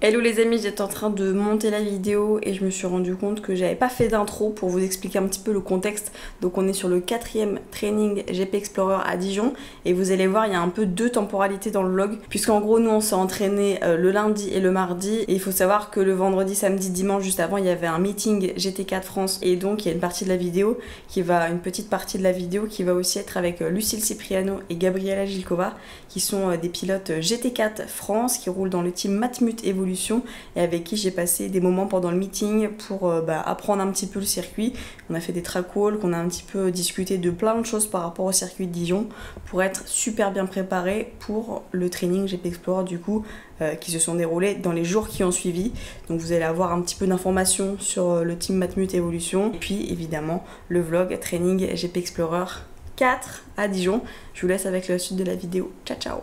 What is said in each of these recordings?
Hello les amis, j'étais en train de monter la vidéo et je me suis rendu compte que j'avais pas fait d'intro pour vous expliquer un petit peu le contexte. Donc on est sur le 4e training GP Explorer à Dijon et vous allez voir il y a un peu deux temporalités dans le vlog, puisqu'en gros nous on s'est entraîné le lundi et le mardi, et il faut savoir que le vendredi, samedi, dimanche juste avant il y avait un meeting GT4 France, et donc il y a une partie de la vidéo une petite partie de la vidéo qui va aussi être avec Lucille Cipriano et Gabriela Gilkova, qui sont des pilotes GT4 France qui roulent dans le team Matmut Evolution et avec qui j'ai passé des moments pendant le meeting pour apprendre un petit peu le circuit. On a fait des track walks, on a un petit peu discuté de plein de choses par rapport au circuit de Dijon pour être super bien préparé pour le training GP Explorer du coup qui se sont déroulés dans les jours qui ont suivi. Donc vous allez avoir un petit peu d'informations sur le team Matmut Evolution et puis évidemment le vlog training GP Explorer 4 à Dijon. Je vous laisse avec la suite de la vidéo. Ciao ciao.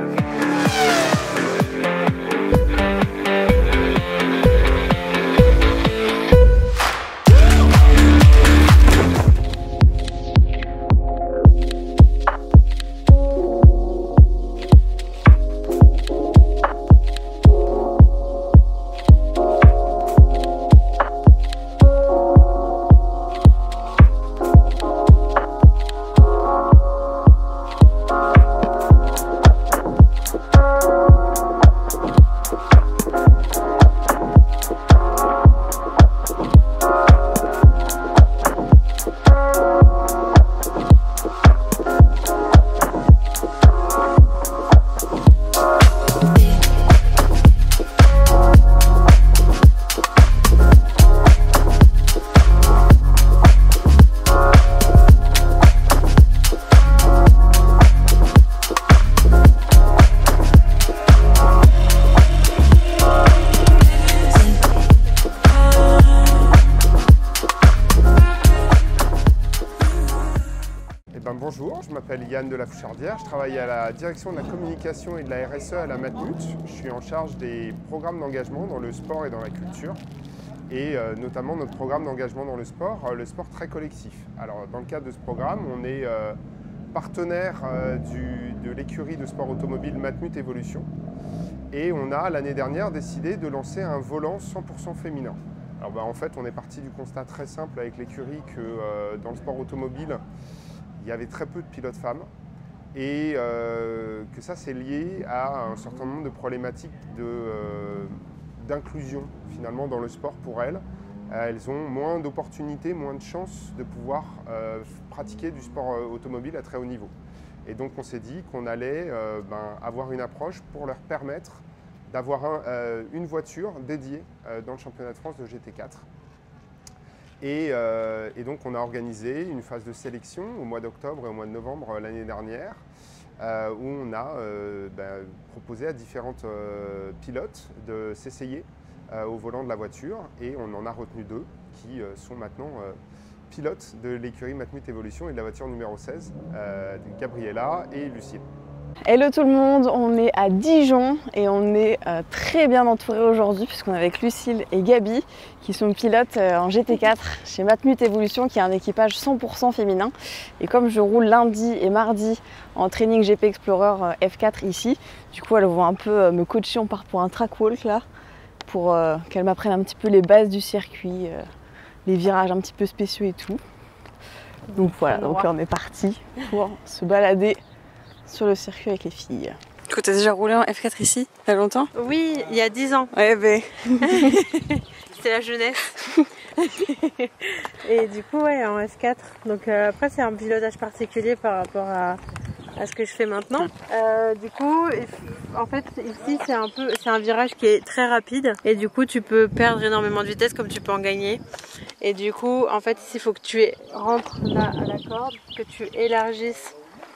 Bonjour, je m'appelle Yann de la Fouchardière, je travaille à la direction de la communication et de la RSE à la Matmut. Je suis en charge des programmes d'engagement dans le sport et dans la culture, et notamment notre programme d'engagement dans le sport très collectif. Alors dans le cadre de ce programme, on est partenaire de l'écurie de sport automobile Matmut Evolution, et on a l'année dernière décidé de lancer un volant 100% féminin. Alors en fait on est parti du constat très simple avec l'écurie que dans le sport automobile, il y avait très peu de pilotes femmes et que ça c'est lié à un certain nombre de problématiques d'inclusion finalement dans le sport pour elles. Elles ont moins d'opportunités, moins de chances de pouvoir pratiquer du sport automobile à très haut niveau. Et donc on s'est dit qu'on allait avoir une approche pour leur permettre d'avoir une voiture dédiée dans le championnat de France de GT4. Et donc on a organisé une phase de sélection au mois d'octobre et au mois de novembre l'année dernière où on a proposé à différentes pilotes de s'essayer au volant de la voiture, et on en a retenu deux qui sont maintenant pilotes de l'écurie Matmut Evolution et de la voiture numéro 16, Gabriela et Lucille. Hello tout le monde, on est à Dijon et on est très bien entouré aujourd'hui puisqu'on est avec Lucille et Gabi qui sont pilotes en GT4 chez Matmut Evolution, qui est un équipage 100% féminin. Et comme je roule lundi et mardi en training GP Explorer F4 ici, du coup elles vont un peu me coacher. On part pour un track walk là pour qu'elles m'apprennent un petit peu les bases du circuit, les virages un petit peu spéciaux et tout. Donc voilà, donc là on est parti pour se balader sur le circuit avec les filles. Du coup, t'as déjà roulé en F4 ici, il y a longtemps? Oui, il y a 10 ans. Ouais, ben. C'était la jeunesse. Et du coup, ouais, en F4. Donc après, c'est un pilotage particulier par rapport à ce que je fais maintenant. Du coup, en fait, ici, c'est un virage qui est très rapide. Et du coup, tu peux perdre énormément de vitesse comme tu peux en gagner. Et du coup, en fait, ici, il faut que tu rentres là à la corde, que tu élargisses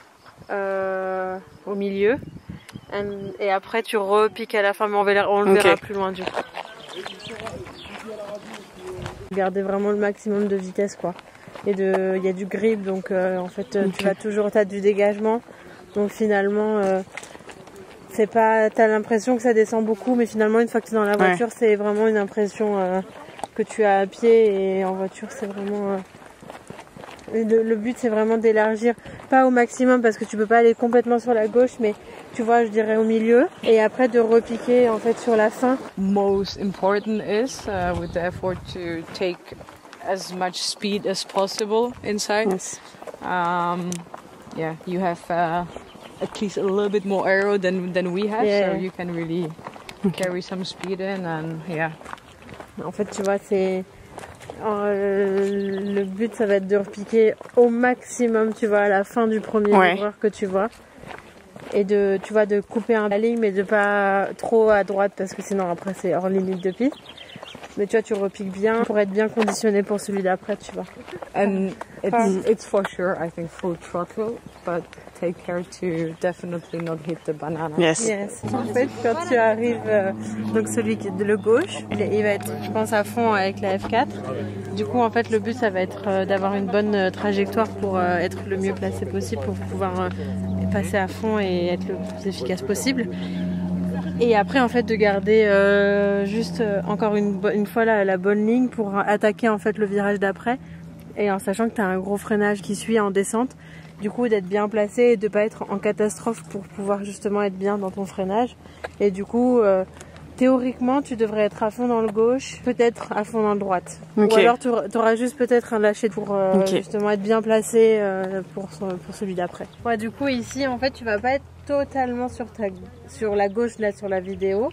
au milieu, et après tu repiques à la fin, mais on le verra plus loin du coup. Garder vraiment le maximum de vitesse quoi. Et il y a du grip, donc en fait tu vas toujours, t'as du dégagement, donc finalement t'as l'impression que ça descend beaucoup, mais finalement une fois que tu es dans la voiture, c'est vraiment une impression que tu as à pied, et en voiture c'est vraiment Le but c'est vraiment d'élargir, pas au maximum parce que tu peux pas aller complètement sur la gauche, mais tu vois, je dirais au milieu, et après de repiquer en fait sur la fin. Most important is with the effort to take as much speed as possible inside. Yes. Yeah, you have at least a little bit more aero than we have, so you can really carry some speed in, and yeah. En fait, tu vois, c'est le but, ça va être de repiquer au maximum, tu vois, à la fin du premier vibreur que tu vois, et de, tu vois, de couper la ligne, mais de pas trop à droite parce que sinon après c'est hors limite de piste. Mais tu vois, tu repiques bien pour être bien conditionné pour celui d'après, tu vois. And it's for sure, I think, full throttle, but take care to definitely not hit the banana. Yes. Yes. En fait, quand tu arrives, donc celui qui est de le gauche, il va être, je pense, à fond avec la F4. Du coup, en fait, le but, ça va être d'avoir une bonne trajectoire pour être le mieux placé possible, pour pouvoir passer à fond et être le plus efficace possible. Et après, en fait, de garder juste encore une fois la bonne ligne pour attaquer en fait le virage d'après, et en sachant que tu as un gros freinage qui suit en descente. Du coup, d'être bien placé et de pas être en catastrophe pour pouvoir justement être bien dans ton freinage. Et du coup, théoriquement, tu devrais être à fond dans le gauche, peut-être à fond dans le droite. Okay. Ou alors tu auras juste peut-être un lâcher pour justement être bien placé pour celui d'après. Ouais, du coup, ici, en fait, tu vas pas être totalement sur la gauche, là, sur la vidéo.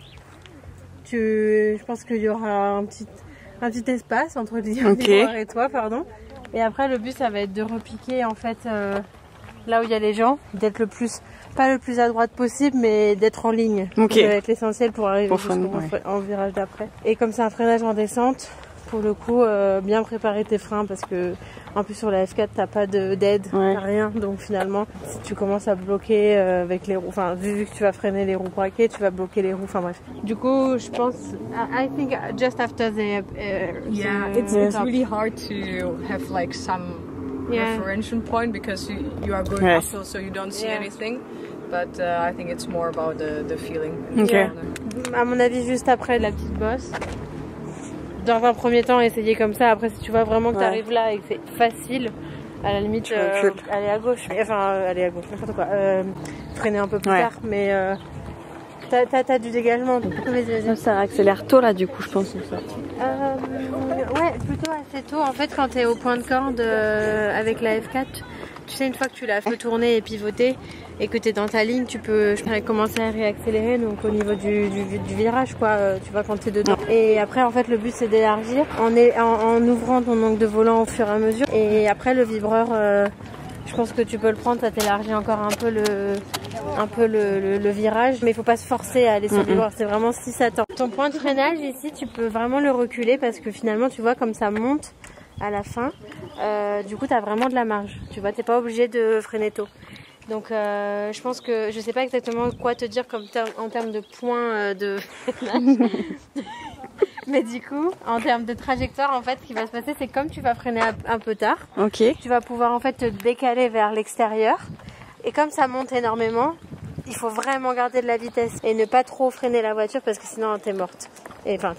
Je pense qu'il y aura un petit espace entre le livreur et toi, pardon. Et après, le but, ça va être de repiquer, en fait, là où il y a les gens, d'être pas le plus à droite possible, mais d'être en ligne. Ça va être l'essentiel pour arriver en virage d'après. Et comme c'est un freinage en descente, pour le coup, bien préparer tes freins, parce que en plus sur la F4 t'as pas d'aide, t'as rien, donc finalement si tu commences à bloquer avec les roues, enfin vu que tu vas freiner les roues braquées, tu vas bloquer les roues, enfin bref. Du coup, je pense, I think just after the it's really hard to have like some referential point because you are going uphill, so you don't see anything. But I think it's more about the feeling. À mon avis, juste après la petite bosse. Dans un premier temps, essayer comme ça. Après, si tu vois vraiment que tu arrives là et que c'est facile, à la limite, aller à gauche. Enfin, aller à gauche, n'importe quoi. Freiner un peu plus tard, mais t'as du dégagement. Vas-y. Ça accélère tôt là, du coup, je pense. Ouais, plutôt assez tôt. En fait, quand t'es au point de corde avec la F4, tu sais, une fois que tu l'as fait tourner et pivoter et que tu es dans ta ligne, tu peux commencer à réaccélérer, donc au niveau du virage, quoi, tu vois, quand tu es dedans. Et après, en fait, le but, c'est d'élargir en ouvrant ton angle de volant au fur et à mesure. Et après, le vibreur, je pense que tu peux le prendre, ça t'élargit encore un peu le virage, mais il faut pas se forcer à aller sur le vibreur, c'est vraiment si ça tend. Ton point de freinage, ici, tu peux vraiment le reculer parce que finalement, tu vois, comme ça monte à la fin, du coup tu as vraiment de la marge, tu vois, t'es pas obligé de freiner tôt. Donc je pense que je sais pas exactement quoi te dire en termes de points de freinage. Mais du coup, en termes de trajectoire, en fait, ce qui va se passer, c'est comme tu vas freiner un peu tard, tu vas pouvoir en fait te décaler vers l'extérieur, et comme ça monte énormément, il faut vraiment garder de la vitesse et ne pas trop freiner la voiture parce que sinon t'es morte. Et enfin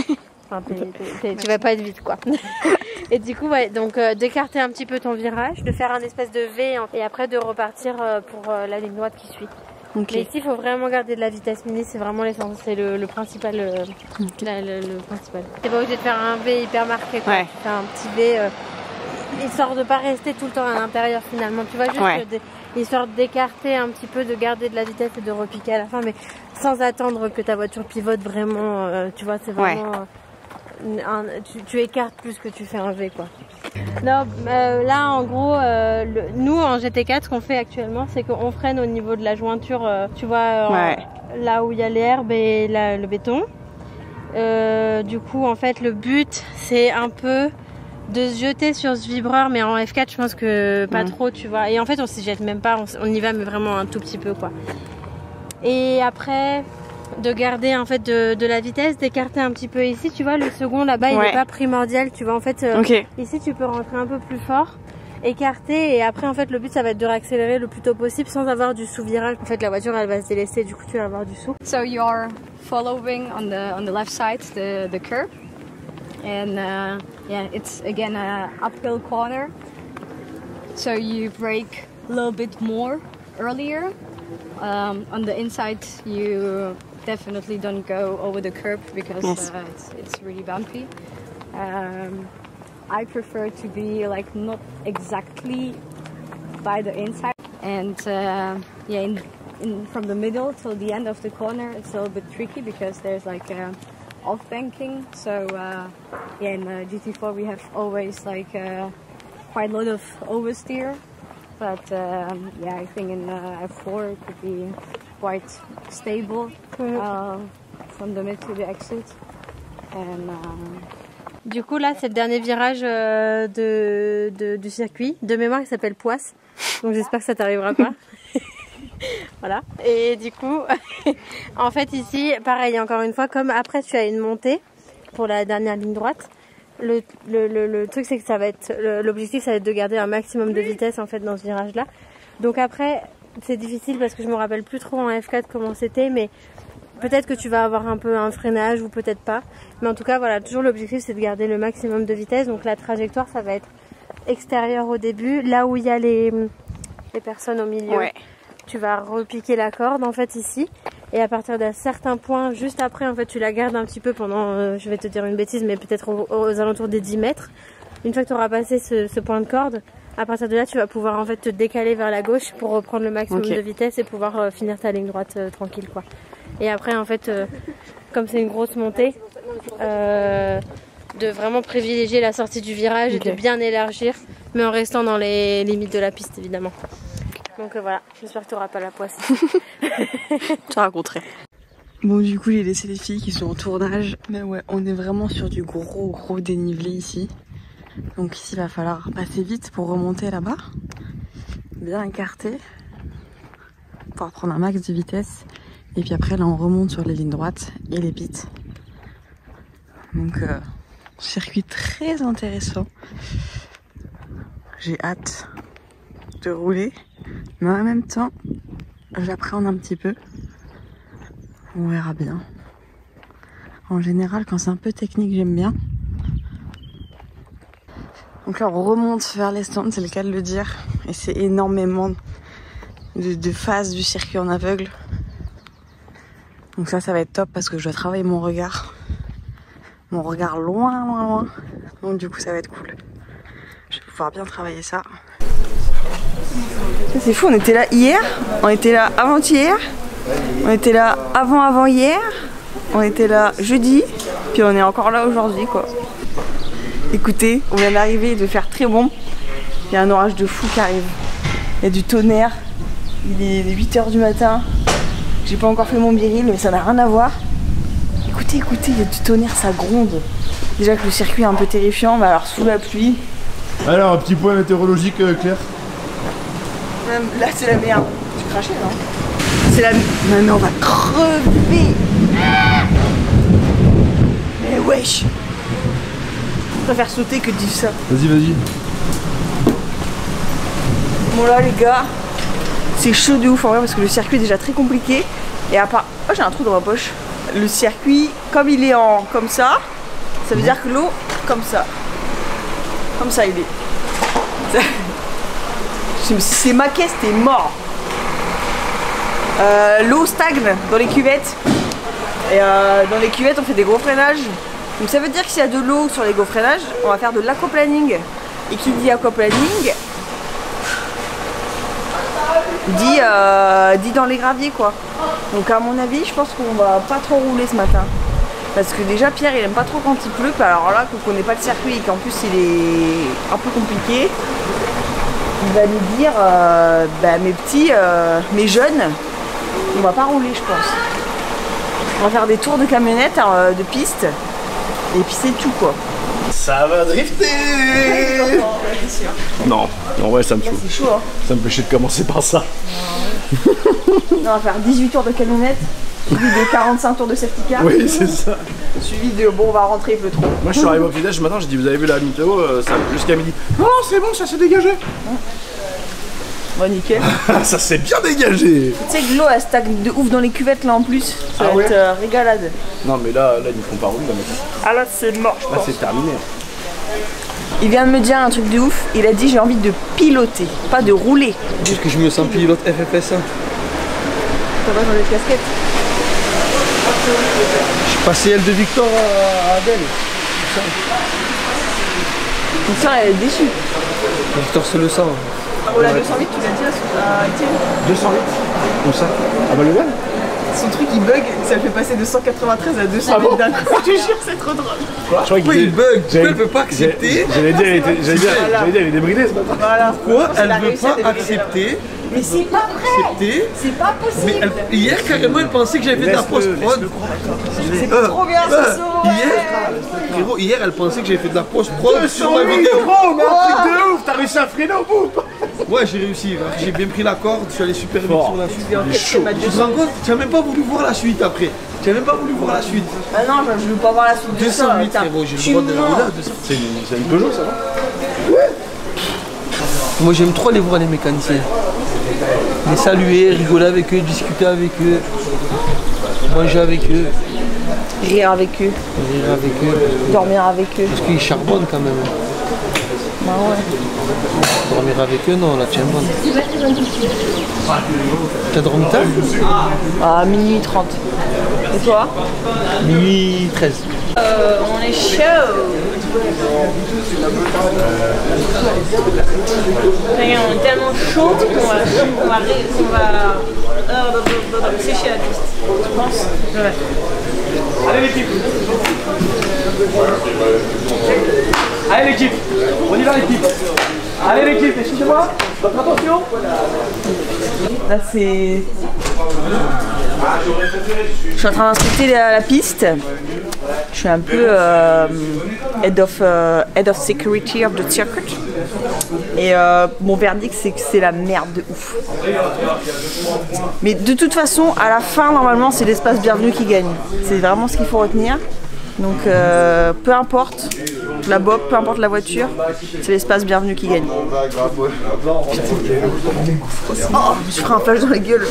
tu vas pas être vite, quoi. Et du coup, donc d'écarter un petit peu ton virage, de faire un espèce de V et après de repartir pour la ligne droite qui suit. Mais ici, il faut vraiment garder de la vitesse mini, c'est vraiment l'essence, c'est le principal. Le principal. T'es pas obligé de faire un V hyper marqué, quoi. Tu fais un petit V, histoire de pas rester tout le temps à l'intérieur finalement. Tu vois, juste histoire d'écarter un petit peu, de garder de la vitesse et de repiquer à la fin, mais sans attendre que ta voiture pivote vraiment. Tu vois, c'est vraiment. Tu écartes plus que tu fais un V, quoi. Non, là en gros, nous en GT4, ce qu'on fait actuellement, c'est qu'on freine au niveau de la jointure, tu vois, là où il y a les herbes et le béton. Du coup, en fait, le but, c'est un peu de se jeter sur ce vibreur, mais en F4, je pense que pas trop, tu vois. Et en fait, on s'y jette même pas, on y va, mais vraiment un tout petit peu, quoi. Et après, de garder en fait de la vitesse, d'écarter un petit peu ici, tu vois, le second là-bas il n'est pas primordial, tu vois, en fait ici tu peux rentrer un peu plus fort, écarter, et après en fait le but ça va être de réaccélérer le plus tôt possible sans avoir du sous-virage. En fait la voiture elle va se délaisser, du coup tu vas avoir du sous. So you are following on the left side the curb, and yeah, it's again a uphill corner. so you brake a little bit more earlier. On the inside, you definitely don't go over the curb because it's really bumpy. I prefer to be like not exactly by the inside, and yeah, from the middle till the end of the corner, it's a little bit tricky because there's like off banking. So yeah, in GT4 we have always like quite a lot of oversteer, but yeah, I think in F4 it could be quite stable from the mid to the exit. And du coup là c'est le dernier virage du circuit. De mémoire il s'appelle Poisse, donc j'espère que ça t'arrivera pas. Voilà. Et du coup en fait ici pareil encore une fois, comme après tu as une montée pour la dernière ligne droite, le truc c'est que ça va être l'objectif, ça va être de garder un maximum de vitesse en fait dans ce virage là. Donc après c'est difficile parce que je me rappelle plus trop en F4 comment c'était, mais peut-être que tu vas avoir un peu un freinage ou peut-être pas. Mais en tout cas, voilà, toujours l'objectif c'est de garder le maximum de vitesse. Donc la trajectoire, ça va être extérieur au début. Là où il y a les personnes au milieu, tu vas repiquer la corde en fait ici. Et à partir d'un certain point, juste après, en fait, tu la gardes un petit peu pendant, je vais te dire une bêtise, mais peut-être aux alentours des 10 mètres. Une fois que tu auras passé ce point de corde, à partir de là, tu vas pouvoir en fait te décaler vers la gauche pour reprendre le maximum de vitesse et pouvoir finir ta ligne droite tranquille, quoi. Et après en fait comme c'est une grosse montée, de vraiment privilégier la sortie du virage et de bien élargir, mais en restant dans les limites de la piste évidemment. Donc voilà, j'espère que tu n'auras pas la poisse. Je te raconterai. Bon, du coup j'ai laissé les filles qui sont en tournage, mais ouais, on est vraiment sur du gros dénivelé ici. Donc ici il va falloir passer vite pour remonter là-bas, bien écarté pour prendre un max de vitesse. Et puis après là on remonte sur les lignes droites et les pits. Donc circuit très intéressant. J'ai hâte de rouler, mais en même temps j'appréhende un petit peu. On verra bien. En général quand c'est un peu technique j'aime bien. Donc là on remonte vers les stands, c'est le cas de le dire. Et c'est énormément de phases du circuit en aveugle. Donc ça va être top parce que je dois travailler mon regard loin. Donc du coup ça va être cool. Je vais pouvoir bien travailler ça. C'est fou, on était là hier, on était là avant-hier, on était là avant-hier, on était là jeudi, puis on est encore là aujourd'hui quoi. Écoutez, on vient d'arriver, de faire très bon. Il y a un orage de fou qui arrive. Il y a du tonnerre, il est 8 h du matin. J'ai pas encore fait mon biril, mais ça n'a rien à voir. Écoutez, il y a du tonnerre, ça gronde. Déjà que le circuit est un peu terrifiant, mais alors sous la pluie. Alors, un petit point météorologique, Claire. Même là, c'est la merde. Tu crachais, non? C'est la merde. Non, mais on va crever. Mais wesh. Je préfère sauter que de dire ça. Vas-y. Bon là, les gars. C'est chaud de ouf en vrai parce que le circuit est déjà très compliqué. Et à part... Oh, j'ai un trou dans ma poche. Le circuit, comme il est en comme ça veut dire que l'eau, comme ça. Comme ça il est. Si c'est ma caisse, t'es mort. L'eau stagne dans les cuvettes. Et dans les cuvettes on fait des gros freinages. Donc ça veut dire que s'il y a de l'eau sur les gros freinages, on va faire de l'aquaplaning. Et qui dit aquaplaning dit dans les graviers quoi. Donc à mon avis je pense qu'on va pas trop rouler ce matin. Parce que déjà Pierre il aime pas trop quand il pleut. Alors là qu'on connaît pas le circuit et qu'en plus il est un peu compliqué, il va nous dire mes petits, mes jeunes, on va pas rouler je pense. On va faire des tours de camionnette, de piste. Et puis c'est tout quoi. Ça va drifter. Non, en vrai ça me saoule. C'est chaud hein. Ça me fait chier de commencer par ça. On va faire 18 tours de camionnette, suivi de 45 tours de safety car. Oui c'est ça. Suivi de bon on va rentrer, il pleut trop. Moi je suis arrivé au petit-déj ce matin, j'ai dit vous avez vu la météo, ça jusqu'à midi. Non c'est bon, ça s'est dégagé. Bon nickel. Ça s'est bien dégagé. Tu sais que l'eau elle stagne de ouf dans les cuvettes là en plus. Ça va être régalade. Non mais là ils ne font pas rouler là maintenant. Ah là c'est mort je pense. Là c'est terminé. Il vient de me dire un truc de ouf. Il a dit j'ai envie de piloter, pas de rouler. Juste que je me sens pilote FFS1. T'as pas changé de casquette? Je suis passé L de Victor à Adèle. Ton soeur elle est déçue. Victor c'est le sang. Oh la 208 tu l'as dit à Étienne? 208. Où ça? Ah bah le gars. Son truc il bug, ça le fait passer de 193 à 208 d'un coup. Je te jure c'est trop drôle. Pourquoi il bug? Pourquoi elle peut pas accepter? J'allais dire elle est débridée ce matin. Voilà. Pourquoi elle veut pas accepter? Mais c'est pas vrai. C'est pas possible. Mais hier carrément elle pensait que j'avais fait de la post-prod. C'est trop bien ce saut. Frérot, hier elle pensait que j'avais fait de la post-prod sur ma 208 vidéo. gros, mais un truc de ouf. T'as réussi à freiner au bout. Ouais j'ai réussi, j'ai bien pris la corde, je suis allé super vite sur la suite. Tu te rends compte, tu n'as même pas voulu voir la suite après. Tu n'as même pas voulu voir la suite. Ah non, je veux pas voir la suite de ça. 208 frérot, j'ai le droit de la rouler à 200. C'est une Peugeot ça va? Ouais. Moi j'aime trop aller voir les mécaniciens. Les saluer, rigoler avec eux, discuter avec eux, manger avec eux. Rire avec eux. Rire avec eux. Dormir avec eux. Parce qu'ils charbonnent quand même. Bah ouais. Dormir avec eux, non, la tienne bonne. T'as dormi tard? À minuit 30. Et toi? Minuit 13. On est chaud. On est tellement chaud qu'on va sécher la piste. Tu penses? Ouais. Allez l'équipe. Allez l'équipe. On y va l'équipe. Allez l'équipe, excusez-moi. Votre attention. Là c'est... Je suis en train d'inspecter la piste. Je suis un peu head of security of the circuit. Et mon verdict c'est que c'est la merde de ouf. Mais de toute façon, à la fin normalement c'est l'espace bienvenu qui gagne. C'est vraiment ce qu'il faut retenir. Donc peu importe la bob, peu importe la voiture, c'est l'espace bienvenu qui gagne. Oh, je ferai un flash dans la gueule.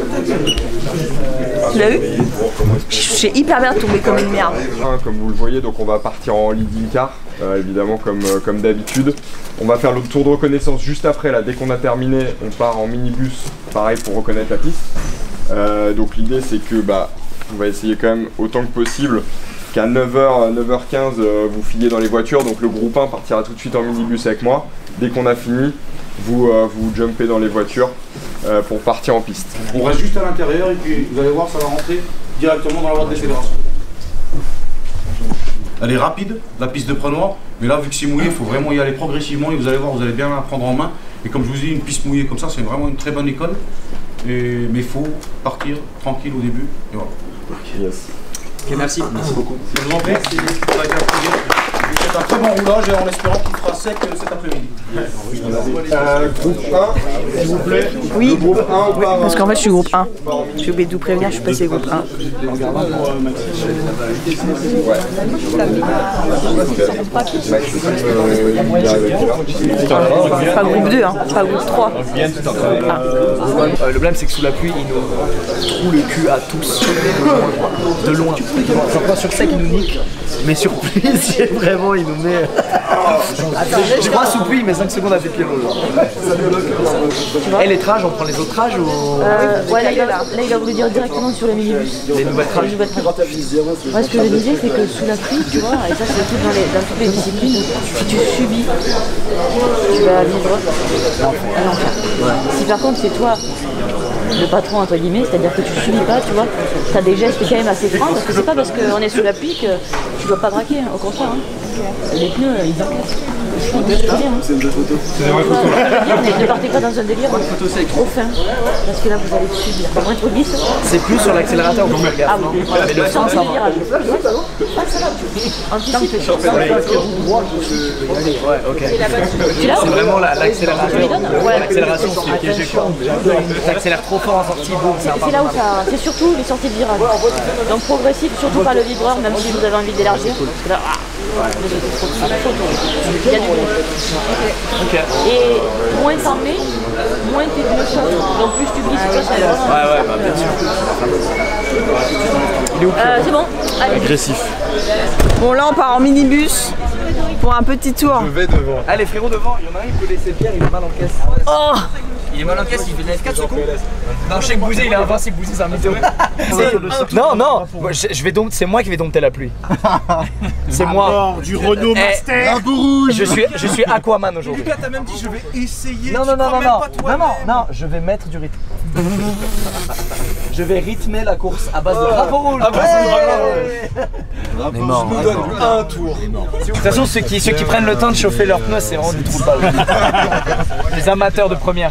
Tu l'as eu? Je suis hyper bien tombée comme une merde. Comme vous le voyez, donc on va partir en leading car, évidemment comme d'habitude. On va faire le tour de reconnaissance juste après, là, dès qu'on a terminé, on part en minibus, pareil pour reconnaître la piste. Donc l'idée c'est que on va essayer quand même autant que possible qu'à 9h, 9h15 vous filez dans les voitures, donc le groupe 1 partira tout de suite en minibus avec moi. Dès qu'on a fini, vous jumpez dans les voitures pour partir en piste. On reste juste à l'intérieur et puis vous allez voir, ça va rentrer directement dans la boîte d'accélération. Elle est rapide, la piste de Prenoir, mais là vu que c'est mouillé, il faut vraiment y aller progressivement et vous allez voir, vous allez bien la prendre en main. Et comme je vous dis, une piste mouillée comme ça, c'est vraiment une très bonne école. Mais il faut partir tranquille au début et voilà. Yes. Ok, merci beaucoup. Je vous en prie, ça a été un plaisir. C'est un très bon roulage en espérant qu'il fera sec cet après-midi. Groupe 1, s'il vous plaît. Oui, le groupe 1 ou parce qu'en fait je suis groupe 1. J'ai oublié de vous prévenir, je suis passé groupe 1. Pas groupe 2, hein, pas groupe 3. Le problème c'est que sous la pluie il nous roule le cul à tous. De loin. Genre pas sur sec il nous nique, mais sur pluie c'est vraiment il nous met. Je crois sous pluie il met 5 secondes à tes pieds. Et les trages, on prend les autres trages ou. Ouais, là il a voulu dire directement sur les minibus. Les nouvelles trages. Moi ce que je disais c'est que sous la pluie, tu vois, et ça c'est tout dans toutes les disciplines, si tu subis, tu vas vivre un enfer. Si par contre c'est toi le patron entre guillemets, c'est-à-dire que tu subis pas, tu vois, tu as des gestes quand même assez francs, parce que c'est pas parce qu'on est sous la pluie que tu dois pas braquer, au contraire. Hein. Les pneus ils encaissent. C'est une belle photo. C'est des vraies photos là. Ne partez pas dans un délire trop fin, parce que là vous allez subir. Comment être glisse. C'est plus sur l'accélérateur où je regarde. Ah bon, mais le frein ça va. Ouais, ok. C'est vraiment l'accélérateur. Ouais, l'accélération c'est le piégé quoi. T'accélères trop fort en sortie, boum. C'est là où ça. C'est surtout les sorties de virage. Donc progressif, surtout pas le vibreur, même si vous avez envie d'élargir. Parce que là, il y a du bruit. Okay. Et moins t'en mets, moins tes pneus chauffent. Donc plus tu glisses, ça va. Ouais, bah bien sûr. Il est où c'est bon. Allez. Agressif. Bon là on part en minibus pour un petit tour. Je vais devant. Allez frérot devant, il y en a un, il peut laisser Pierre, il est mal en caisse. Oh, Il est mal en caisse, il fait de la F4 ce con. Non, je sais que Bouzé il est invincible, Bouzé c'est un mytho. Non, non, c'est moi qui vais dompter la pluie. C'est moi. Du Renault Master. Un peu rouge. Je suis Aquaman aujourd'hui. Lucas, t'as même dit je vais essayer. Non, je vais mettre du rythme. Je vais rythmer la course à base de drapeau rouge. On est mort. Je nous donne un tour. De toute façon, ceux qui prennent le temps de chauffer leurs pneus, c'est vraiment des trous de balle. Les amateurs de première.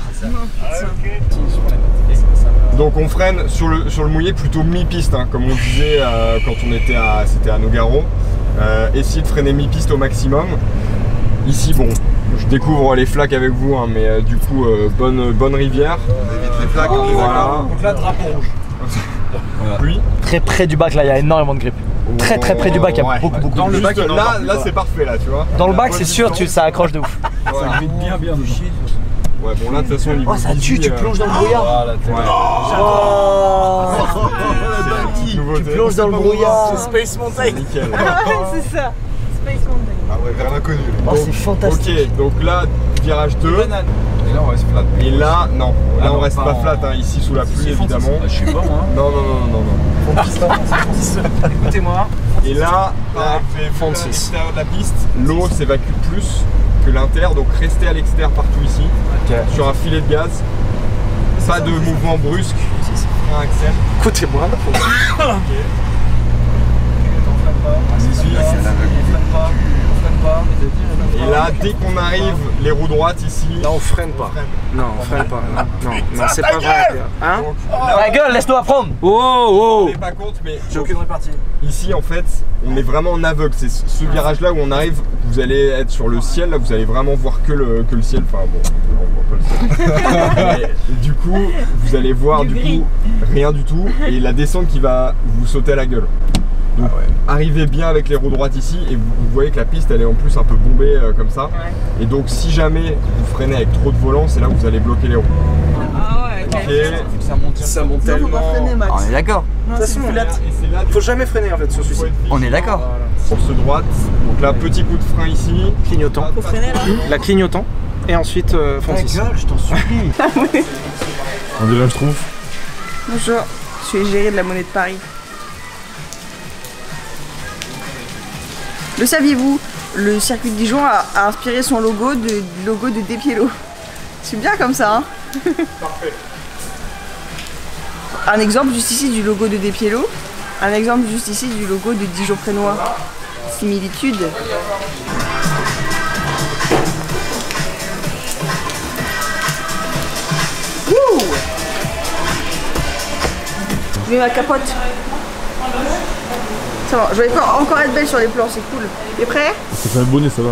Donc on freine sur le mouillé plutôt mi-piste, hein, comme on disait quand on était c'était à Nogaro. Essayez de freiner mi-piste au maximum. Ici, bon, je découvre les flaques avec vous, hein, mais du coup, bonne rivière. On évite les flaques. Voilà. Donc là, drapeau rouge. Pluie. Très près du bac, là, il y a énormément de grippe. Très près du bac, il y a beaucoup Dans de le grippe. bac, là c'est parfait, là, tu vois. Dans le bac, c'est sûr, ça accroche de ouf. Ça grille bien. Ouais, bon, là, de toute façon, au niveau. Oh, ça tue, tu plonges dans le brouillard. Tu plonges dans le brouillard. C'est Space Mountain. Nickel. C'est ça. Space Mountain. Ah ouais, vers l'inconnu. Oh, c'est fantastique. Ok, donc là, virage 2. Et là on reste flat. Et là, non. Là, on reste pas flat, hein, ici sous la pluie, évidemment. Je sais pas moi. Non. Écoutez-moi. Et là, fond de à 6. l'extérieur de la piste, l'eau s'évacue plus que l'inter, donc restez à l'extérieur partout ici, sur un filet de gaz. Pas de mouvement brusque. Un Axel. Écoutez-moi. Et là, dès qu'on arrive, les roues droites ici. Là on freine pas. Non, on freine pas. Non, c'est pas vrai. Hein? La gueule, laisse-nous apprendre. Je ne me rends pas compte, mais J'ai aucune répartie. ici en fait, on est vraiment en aveugle. C'est ce virage-là où on arrive, vous allez être sur le ciel, là vous allez vraiment voir que le ciel. Enfin bon, là, on voit pas le ciel. Mais, du coup, vous allez voir rien du tout, et la descente qui va vous sauter à la gueule. Donc arrivez bien avec les roues droites ici, et vous voyez que la piste elle est en plus un peu bombée comme ça. Et donc si jamais vous freinez avec trop de volant, c'est là où vous allez bloquer les roues. Ah ouais, ok. Ça monte tellement. On est d'accord. De toute façon, faut jamais freiner en fait sur celui-ci. On est d'accord. Course droite, donc là petit coup de frein ici. Clignotant. Faut freiner là. La clignotant. Et ensuite fond de 6. Je t'en supplie. On dirait je trouve. Bonjour, je suis égérie de la Monnaie de Paris. Le saviez-vous, le circuit de Dijon a inspiré son logo du logo de Despiello. C'est bien comme ça, hein. Parfait. Un exemple juste ici du logo de Despiello, un exemple juste ici du logo de Dijon-Prénois. Similitude. Wouh! Je mets ma capote. Ça va, je vais encore être belle sur les plans, c'est cool. T'es prêt? Ça fait un bonnet, ça va.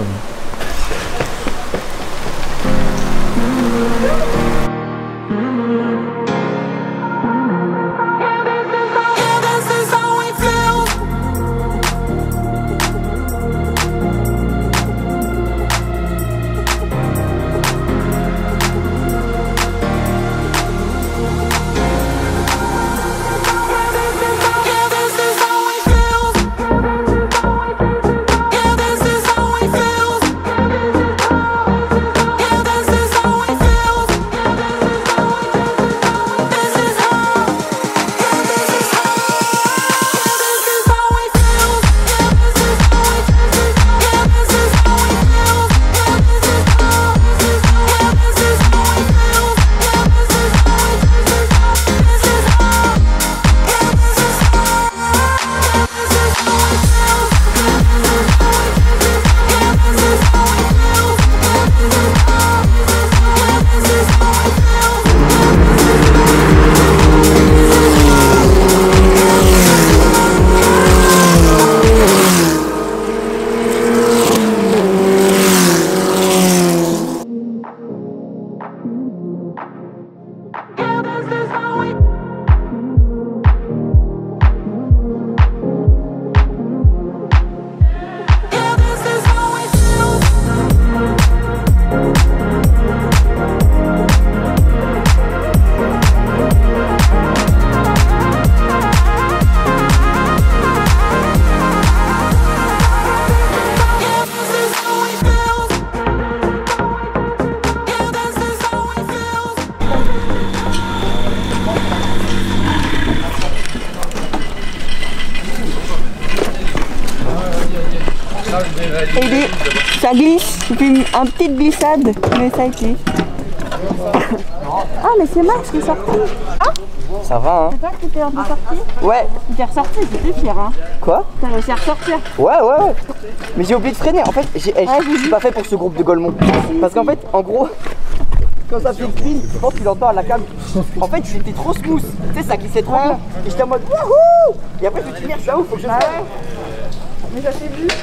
Et ça glisse, il fait une petite glissade, mais ça glisse. Ah mais c'est Max qui est sorti. Ah, Ça va, hein? c'est toi qui t'es un peu sorti? Ouais. Tu t'es ressorti, j'étais fière, hein. Quoi? T'as réussi à ressortir. Ouais. Mais j'ai oublié de freiner. En fait, je suis pas fait pour ce groupe de Golemont. Parce qu'en fait, en gros, quand ça fait le spin, je pense qu'il entend à la cam. En fait, j'étais trop smooth. Tu sais, ça glissait trop bien. Et j'étais en mode wouhou! Et après, je me suis dit, merde, je suis là où faut que je fasse. Mais ça s'est vu.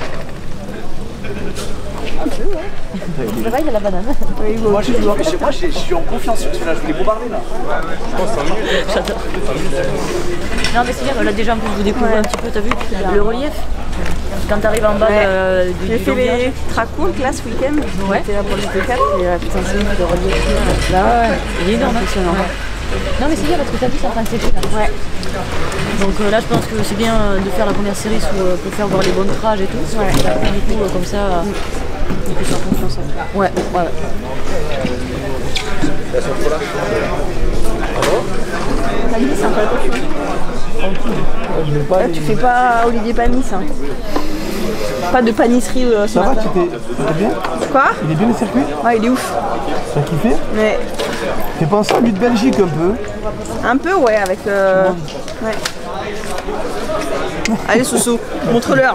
C'est vrai, il y a la banane. Oui, Moi, je suis en confiance sur celui-là. Je voulais bombarder là. Je pense 5 minutes. J'adore. Non, mais c'est bien, là déjà, en plus, vous découvrez un petit peu, t'as vu, le relief. Quand t'arrives en bas du J'ai fait les tracons là ce week-end. Ouais. J'étais là pour le GP4 et putain, c'est une de relief. Là, ouais, il est énorme. Impressionnant. Non, mais c'est bien parce que t'as vu, c'est en train de sécher là. Ouais. Donc là, je pense que c'est bien de faire la première série pour faire voir les bons trages et tout. Ouais. Et après, du coup, comme ça, on peut faire confiance. Ouais. Ça glisse un peu. Là, tu fais pas Olivier Panis. Hein. Pas de panisserie ce matin. Ça va, t'es bien? Quoi? Il est bien le circuit? Ouais, il est ouf. T'as kiffé? Mais T'es pensé à lui de Belgique un peu? un peu, ouais, avec. Ouais. Allez, Soussou, montre-leur.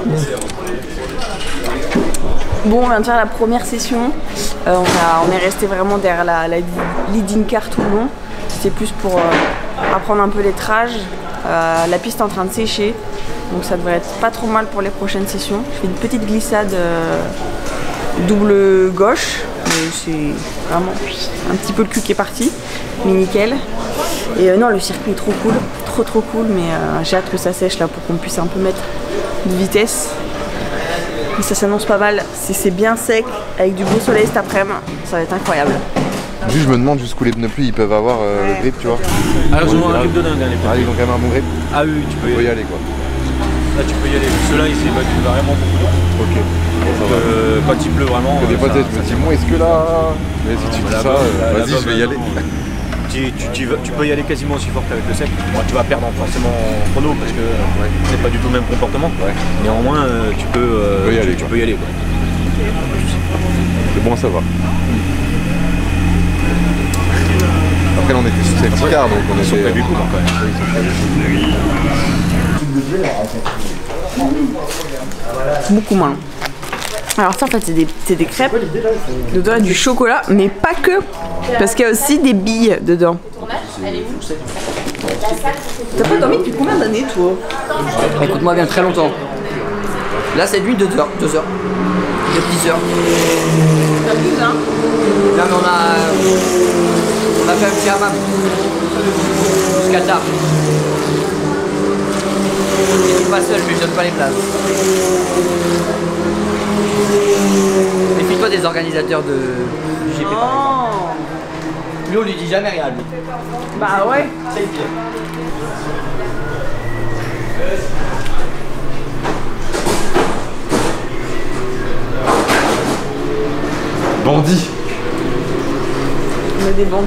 Bon, on vient de faire la première session. On est resté vraiment derrière la leading car tout le long. C'était plus pour apprendre un peu les trages. La piste est en train de sécher, donc ça devrait être pas trop mal pour les prochaines sessions. Je fais une petite glissade double gauche, mais c'est vraiment un petit peu le cul qui est parti, mais nickel. Et non, le circuit est trop cool, trop cool, mais j'ai hâte que ça sèche là pour qu'on puisse un peu mettre de vitesse. Mais ça s'annonce pas mal, si c'est bien sec, avec du beau soleil cet après-midi, ça va être incroyable. Juste, je me demande jusqu'où les pneus pluie ils peuvent avoir le grip, tu vois. Alors, ils ont un grip de dingue, les pneus. Ils ont quand même un bon grip. Ah oui, tu peux y aller quoi. Là, tu peux y aller. Ceux-là, ils s'évacuent vraiment beaucoup d'eau. Ok. Quand il pleut vraiment. Des fois, je me dis, bon, est-ce que là. Mais si tu dis ça, vas-y, je vais y aller. Tu peux y aller quasiment aussi fort qu'avec le sec. Bon, tu vas perdre forcément en chrono parce que c'est pas du tout le même comportement. Néanmoins, tu peux y aller. Tu peux y aller. C'est bon à savoir. Après, on était sous safety car, donc on était. Prévu coup, quand même. Beaucoup moins. Alors ça en fait c'est des crêpes, dedans il y a du chocolat, mais pas que, parce qu'il y a aussi des billes dedans. T'as pas dormi depuis combien d'années toi? Écoute-moi bien, très longtemps. Là, cette nuit, 2 heures. 2 heures. De 10 heures. T'as plus hein? Là, mais on a fait un petit hammam. Jusqu'à tard. Je suis pas seul, mais je donne pas les places. Méfie-toi des organisateurs de GP. Lui, on lui dit jamais rien, lui. Bah ouais. C'est le pire. Bandit. On est des bandits.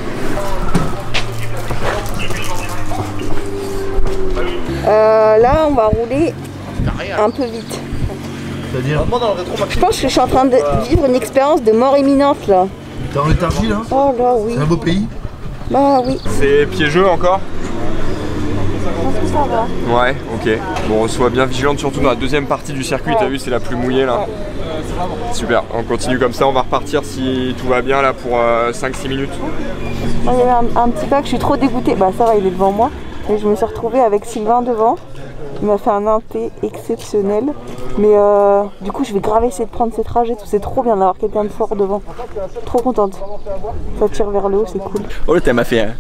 Là, on va rouler un peu vite. C'est-à-dire? Je pense que je suis en train de vivre une expérience de mort imminente là. T'es en léthargie là? Oh là oui. C'est un beau pays? Bah oui. C'est piégeux encore? Je pense que ça va. Ouais, ok. Bon, sois bien vigilante, surtout dans la deuxième partie du circuit, t'as vu, c'est la plus mouillée là. Super, on continue comme ça, on va repartir si tout va bien là pour 5-6 minutes. Il y a un petit bac, je suis trop dégoûtée. Bah ça va, il est devant moi. Et je me suis retrouvée avec Sylvain devant. Il m'a fait un inté exceptionnel. Mais du coup, je vais grave essayer de prendre ces trajets. C'est trop bien d'avoir quelqu'un de fort devant. Trop contente. Ça tire vers le haut, c'est cool. Oh, le thème a fait.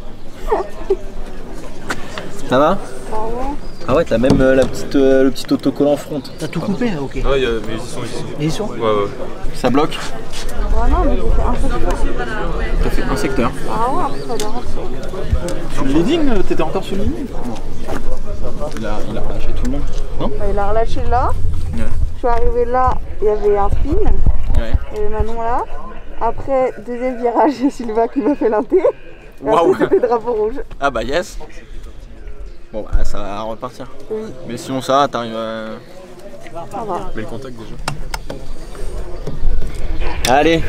Ça va? Ah ouais, t'as même le petit autocollant front. T'as tout coupé? Ok. Ouais, mais ils sont ici. Ils sont? Ouais. Ça bloque? Ah non, mais j'ai fait un secteur. T'as fait un secteur. Ah ouais, après ça doit rentrer. Sur le leading, t'étais encore sur le leading? Il a relâché tout le monde, non? Bah, il a relâché là. Ouais. Je suis arrivée là, il y avait un spin. Ouais. Il y avait Manon là. Après, deuxième virage, il y a Sylvain qui m'a fait l'inté. Et Waouh. après, c'était drapeau rouge. Ah bah yes. Bon bah ça va repartir. Oui. Mais sinon ça va, t'arrives Mets le contact déjà. Allez.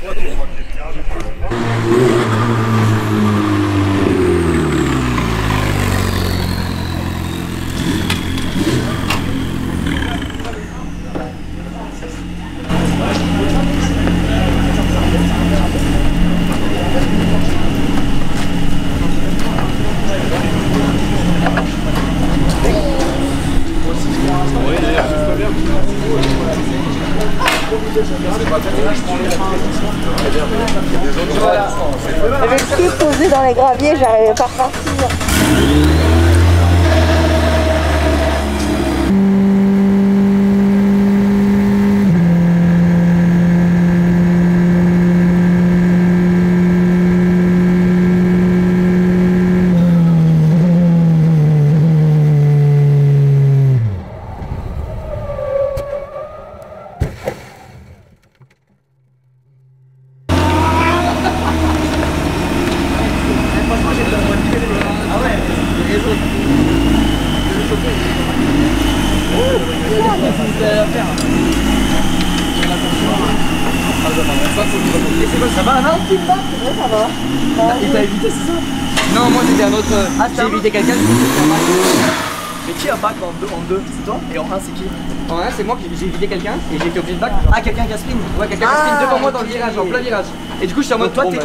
Avec ce qui est posé dans les graviers, j'arrivais pas à repartir. Ça va, non? Ouais, ça va. Il t'a évité, c'est ça? Non, moi c'était un autre. J'ai évité quelqu'un, mais qui a back en deux? C'est toi? Et en 1 c'est qui? En 1 c'est moi qui j'ai évité quelqu'un et j'ai été obligé de back. Ah, quelqu'un qui a spin? Ouais, quelqu'un qui a spin devant moi dans le virage, en plein virage. Et du coup je suis en mode toi t'es 12.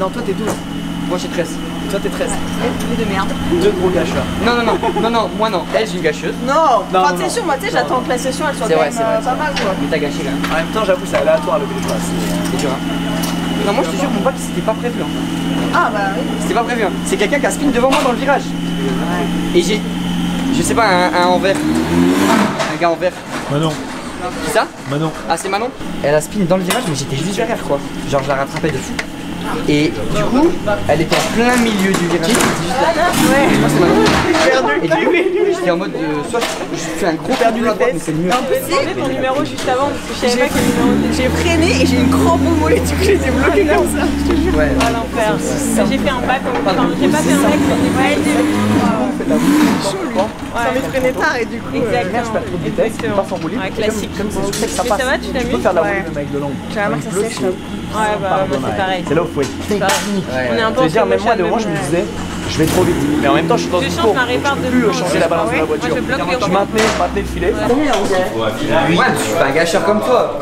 Moi j'ai 13. Toi t'es 13. De merde. Deux gros gâcheurs. Non, moi non. Elle j'ai une gâcheuse. Non, enfin de session, moi tu sais, j'attends que la session elle soit quand même pas mal quoi. Mais t'as gâché quand même. En même temps j'avoue c'est aléatoire le vélo. C'est dur hein. Non, moi je te jure, mon bac c'était pas prévu. Hein. Ah bah oui. C'était pas prévu. Hein. C'est quelqu'un qui a spin devant moi dans le virage. Et j'ai, je sais pas, un en vert. Un gars en vert. Manon. Qui ça? Manon. Ah, c'est Manon? Elle a spin dans le virage, mais j'étais juste derrière quoi. Genre, je la rattrapais de fou. Et du coup, elle était en plein milieu du virage. Ouais. Moi c'est Manon. Et du coup, j'étais en mode soit je fais un gros perdu à droite, mais c'est le mur. En plus, j'ai ton numéro juste avant parce que je savais pas quel numéro. J'ai freiné et j'ai une crampe au mollet, du coup j'étais bloquée comme ça. Je te jure. Ouais. À l'enfer. J'ai fait un bac, enfin j'ai pas fait un bac, mais j'ai pas été. Chaud lui. Ça m'est freiné tard et du coup. Exactement. Je perds trop de vitesse, je passe en roulis. Classique. Comme ça, je sais que ça Mais passe. ça va, tu t'amuses? Tu peux faire la roulis même avec de l'ombre. J'ai l'impression que ça sèche là. Ouais, bah moi c'est pareil. C'est là où il faut être technique. On est un peu. Même moi, de moi, je me disais, je vais trop vite. Mais en même temps, je suis dans une courbe. Je peux plus changer la balance de la voiture. Je maintenais le filet. Ouais, je suis pas un gâcheur comme toi.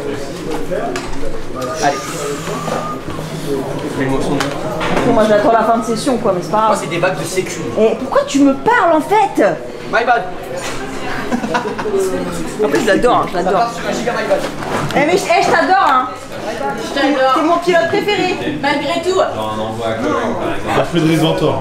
Allez. Moi j'attends la fin de session quoi, mais c'est pas grave. Moi c'est des bacs de sécu. Et pourquoi tu me parles en fait? My bad. En plus je l'adore, je l'adore. Eh mais je t'adore hein. T'es mon pilote préféré, malgré tout. Ça fait Dries Ventor.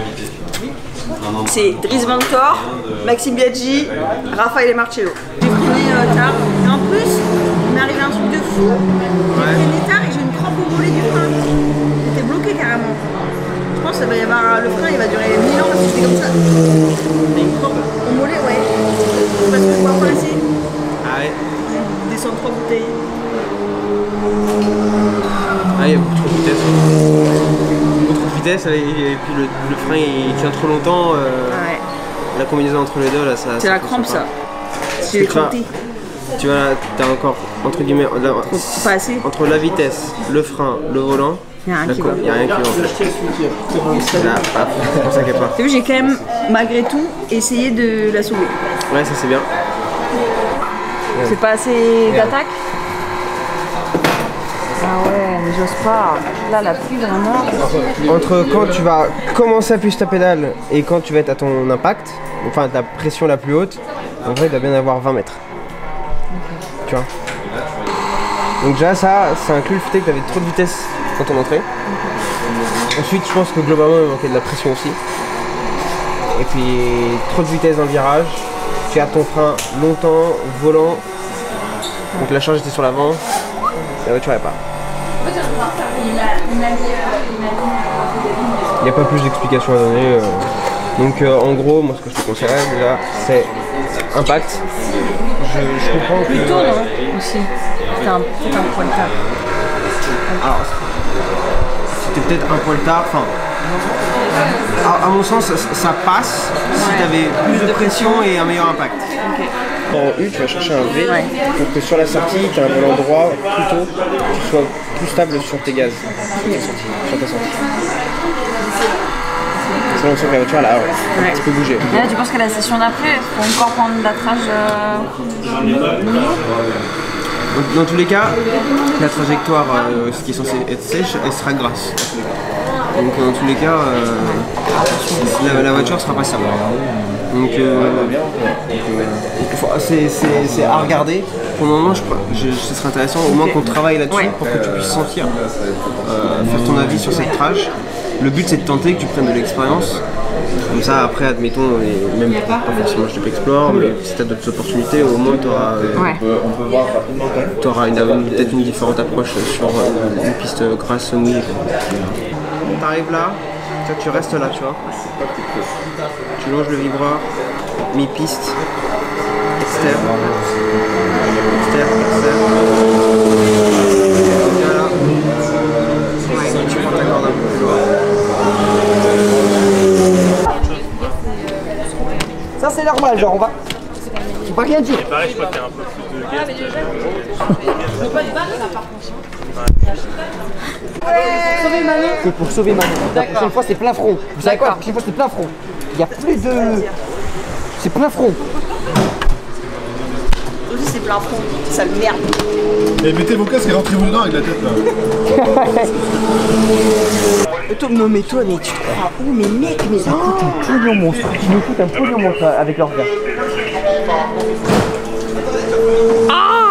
C'est Dries Ventor, Maxime Biaggi, Raphaël et Marcello. J'ai freiné tard. Et en plus, il m'est arrivé un truc de fou. J'ai freiné tard et j'ai une crampe au mollet du frein. J'étais bloqué carrément. Je pense que ça va y avoir le frein, il va durer 1000 ans parce que c'était comme ça. Une crampe au mollet, ouais. Parce que je bois pas assez. Ah ouais. Je descends 3 bouteilles. Ah, il y a beaucoup trop de vitesse. Beaucoup trop de vitesse et puis le frein il tient trop longtemps. Ouais. La combinaison entre les deux là, ça. C'est la crampe ça. C'est les crampés. Tu vois là, t'as encore entre guillemets pas assez. entre la vitesse, le frein, le volant. Il y a rien qui va. Il y a rien qui va. C'est pour ça qu'elle part. T'as vu, j'ai quand même, malgré tout, essayé de la sauver. Ouais, ça c'est bien. C'est pas assez d'attaque? Ah ouais, mais j'ose pas. Là, la pluie vraiment. Entre quand tu vas commencer à appuyer sur ta pédale et quand tu vas être à ton impact, enfin ta pression la plus haute, en vrai il doit bien avoir 20 mètres. Tu vois. Donc déjà ça inclut le fait que tu avais trop de vitesse quand on entrait. Ensuite je pense que globalement il manquait de la pression aussi. Et puis trop de vitesse dans le virage, tu gardes ton frein longtemps, volant. Donc la charge était sur l'avant, la voiture n'avait pas. Il n'y a pas plus d'explications à donner. Donc en gros, moi ce que je te conseillerais déjà, c'est impact. Je comprends que... Plutôt non, aussi. C'était peut-être un poil tard. Alors, c'était peut-être un poil tard, enfin... À mon sens, ça passe si tu avais plus de pression et un meilleur impact. Okay. En U, tu vas chercher un V pour que sur la sortie, tu aies un volant droit plutôt, tu sois plus stable sur tes gaz, sur ta sortie. C'est l'impression que la voiture là, un petit peu bouger. Et là, tu penses que la session d'après, il faut encore prendre l'attrage Dans tous les cas, la trajectoire, ce qui est censé être sèche, elle sera grasse. Donc dans tous les cas, la voiture sera passable. Donc c'est à regarder. Pour le moment, ce serait intéressant au moins qu'on travaille là-dessus pour que tu puisses sentir, faire ton avis sur cette trage. Le but c'est de tenter que tu prennes de l'expérience. Comme ça après admettons, même pas forcément GP Explore, mais si tu as d'autres opportunités, au moins tu auras peut-être une différente approche sur une piste grasse mouillée. Tu arrives là, tu restes là, tu vois. Tu longes le vibreur, mi-piste, externe, voilà. Tu prends ta corde un peu plus loin. Ça c'est normal, genre on va rien dire. Pareil, je crois qu'il y a un peu plus de gaz. C'est pour sauver Manon. La prochaine fois c'est plein front. Vous savez quoi? La prochaine fois c'est plein front. Il y a plus de... C'est plein front. Aussi c'est plein front, sale merde. Et mettez vos casques et rentrez-vous dedans avec la tête là. Non mais toi, mais tu te crois où? Mais mec, mais ça coûte un pognon monstre. Tu nous coûtes un pognon monstre avec leur gars. Ah!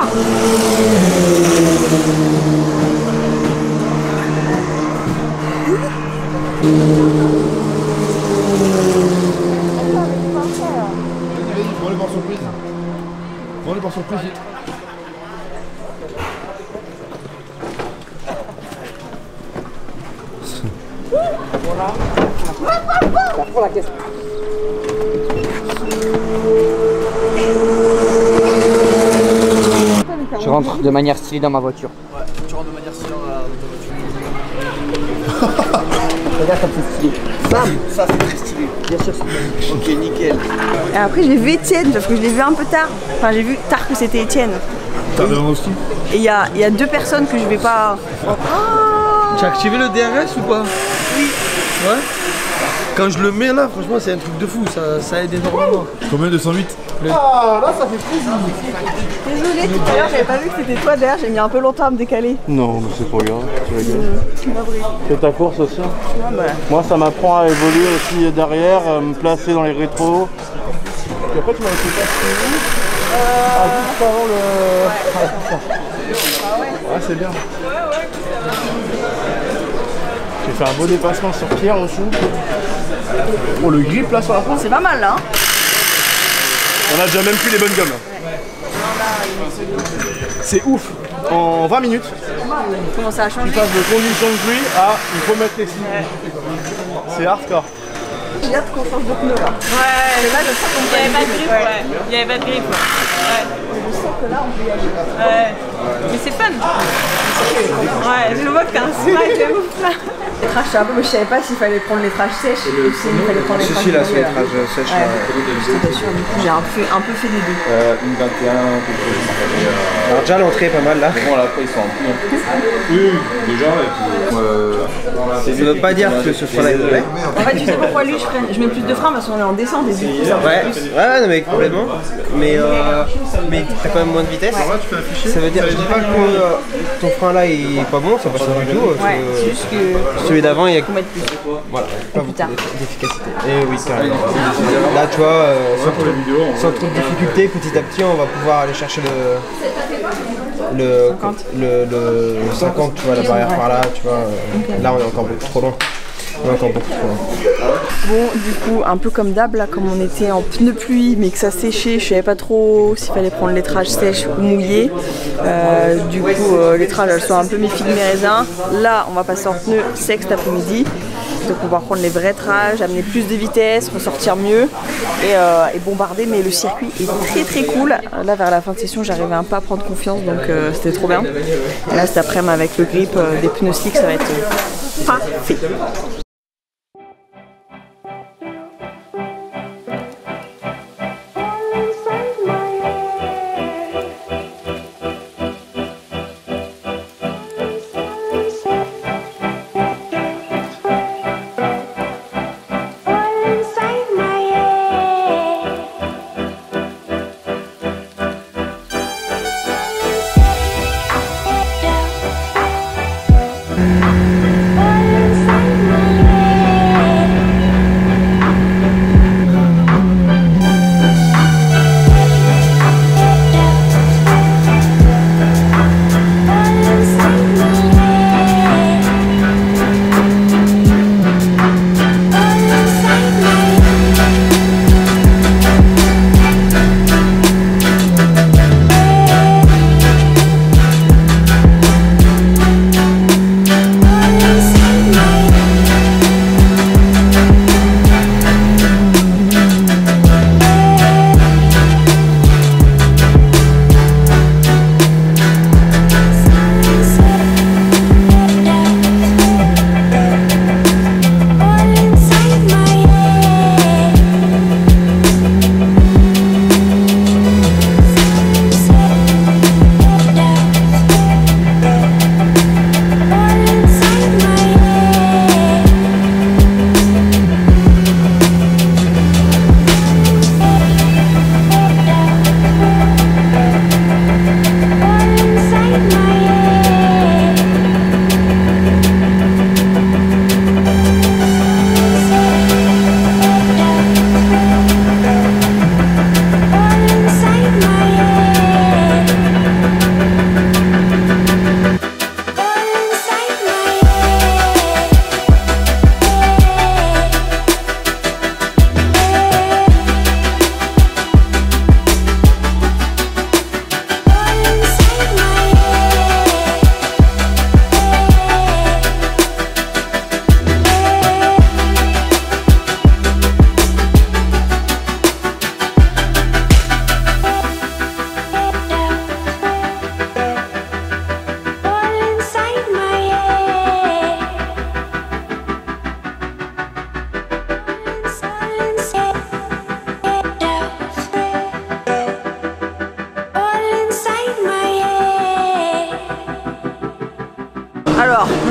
Prends-le par surprise. Prends-le par surprise. Voilà. Ça prend la caisse. Je rentre de manière stylée dans ma voiture. Ouais, tu rentres de manière stylée dans ta voiture. Regarde comme c'est stylé. Bam! Ça c'est très stylé. Bien sûr, c'est stylé. Ok, nickel. Et après j'ai vu Étienne parce que je l'ai vu un peu tard. Enfin j'ai vu tard que c'était Étienne. T'as devant aussi. Et il y a deux personnes que je vais pas... Tu as activé le DRS ou pas? Oui. Ouais. Quand je le mets là, franchement c'est un truc de fou, ça aide énormément. Combien 208? Ah là ça fait plaisir. Désolée, tout à l'heure j'avais pas vu que c'était toi derrière, j'ai mis un peu longtemps à me décaler. Non, mais c'est pas grave, tu rigoles. C'est ta course aussi. Moi ça m'apprend à évoluer aussi derrière, me placer dans les rétros. Et après tu m'as fait passer où? Juste avant le... Ouais, c'est bien. J'ai fait un beau dépassement sur Pierre aussi. Oh le grip là sur la France. C'est pas mal là. Hein. On a déjà même plus les bonnes gommes. C'est ouf. En 20 minutes. Comment ça a changé? Tu passes de conditions de pluie à il faut mettre les scies. C'est hardcore. J'ai hâte qu'on change de pneu là. Ouais, là je sens qu'on il y avait pas de grip, ouais. Il y avait pas de grip. Ouais. Je sens que là on peut y aller. Ouais. Mais c'est fun. Ouais, je vois que t'as un smile de ouf là. Les trages c'est un peu, mais je savais pas s'il fallait prendre les trages sèches ou s'il fallait prendre les trages Si là c'est les trages sèches. J'étais pas sûre, du coup j'ai un peu fait les deux. Une 21, Alors déjà l'entrée est pas mal là. bon là après ils sont en plus. Oui, déjà et puis... Ça veut pas dire que ce frein-là est mauvais. En fait tu sais pourquoi lui je mets plus de frein parce qu'on est en descente et du coup ça Ouais, ouais, non mais complètement. Mais t'as quand même moins de vitesse. Ça veut dire, je dis pas que ton frein là est pas bon, c'est pas ça du tout. Ouais, c'est juste que... Celui d'avant il y a voilà, pas beaucoup d'efficacité. Et oui, carrément. Là tu vois, sans trop de difficulté, petit à petit on va pouvoir aller chercher le 50, tu vois, la barrière par là, tu vois. Là on est encore beaucoup trop loin. Bon, du coup, un peu comme d'hab, là, comme on était en pneu pluie, mais que ça séchait, je savais pas trop s'il fallait prendre les trages sèches ou mouillées. Du coup, les trages, elles sont un peu mes figues, mes raisins. Là, on va passer en pneu sec cet après-midi. Donc on va prendre les vrais trages, amener plus de vitesse, ressortir mieux et bombarder. Mais le circuit est très très cool. Là, vers la fin de session, j'arrivais un peu à prendre confiance, donc c'était trop bien. Et là, cet après-midi, avec le grip des pneus slicks, ça va être parfait.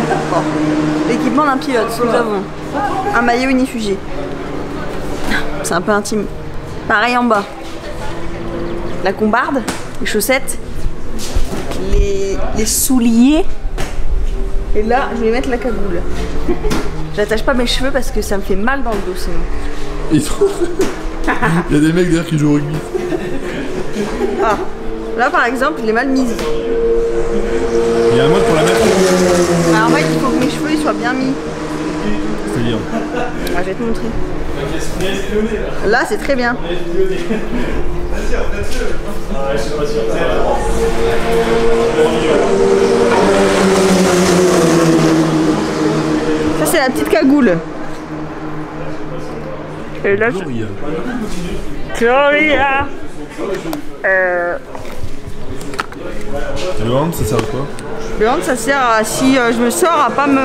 Bon. L'équipement d'un pilote, nous avons un maillot unifugé. C'est un peu intime. Pareil en bas. La combarde, les chaussettes, les souliers. Et là, je vais mettre la cagoule. J'attache pas mes cheveux parce que ça me fait mal dans le dos sinon. Il y a des mecs derrière qui jouent au rugby. Ah, là par exemple, je l'ai mal mise. Il y a un mode pour la mettre. Alors en fait, il faut que mes cheveux ils soient bien mis. C'est-à-dire Ah, je vais te montrer. Là, c'est très bien. Ça, c'est la petite cagoule. Et là, Gloria. Le hand, ça sert à quoi? Le hand, ça sert à, si je me sors, à pas me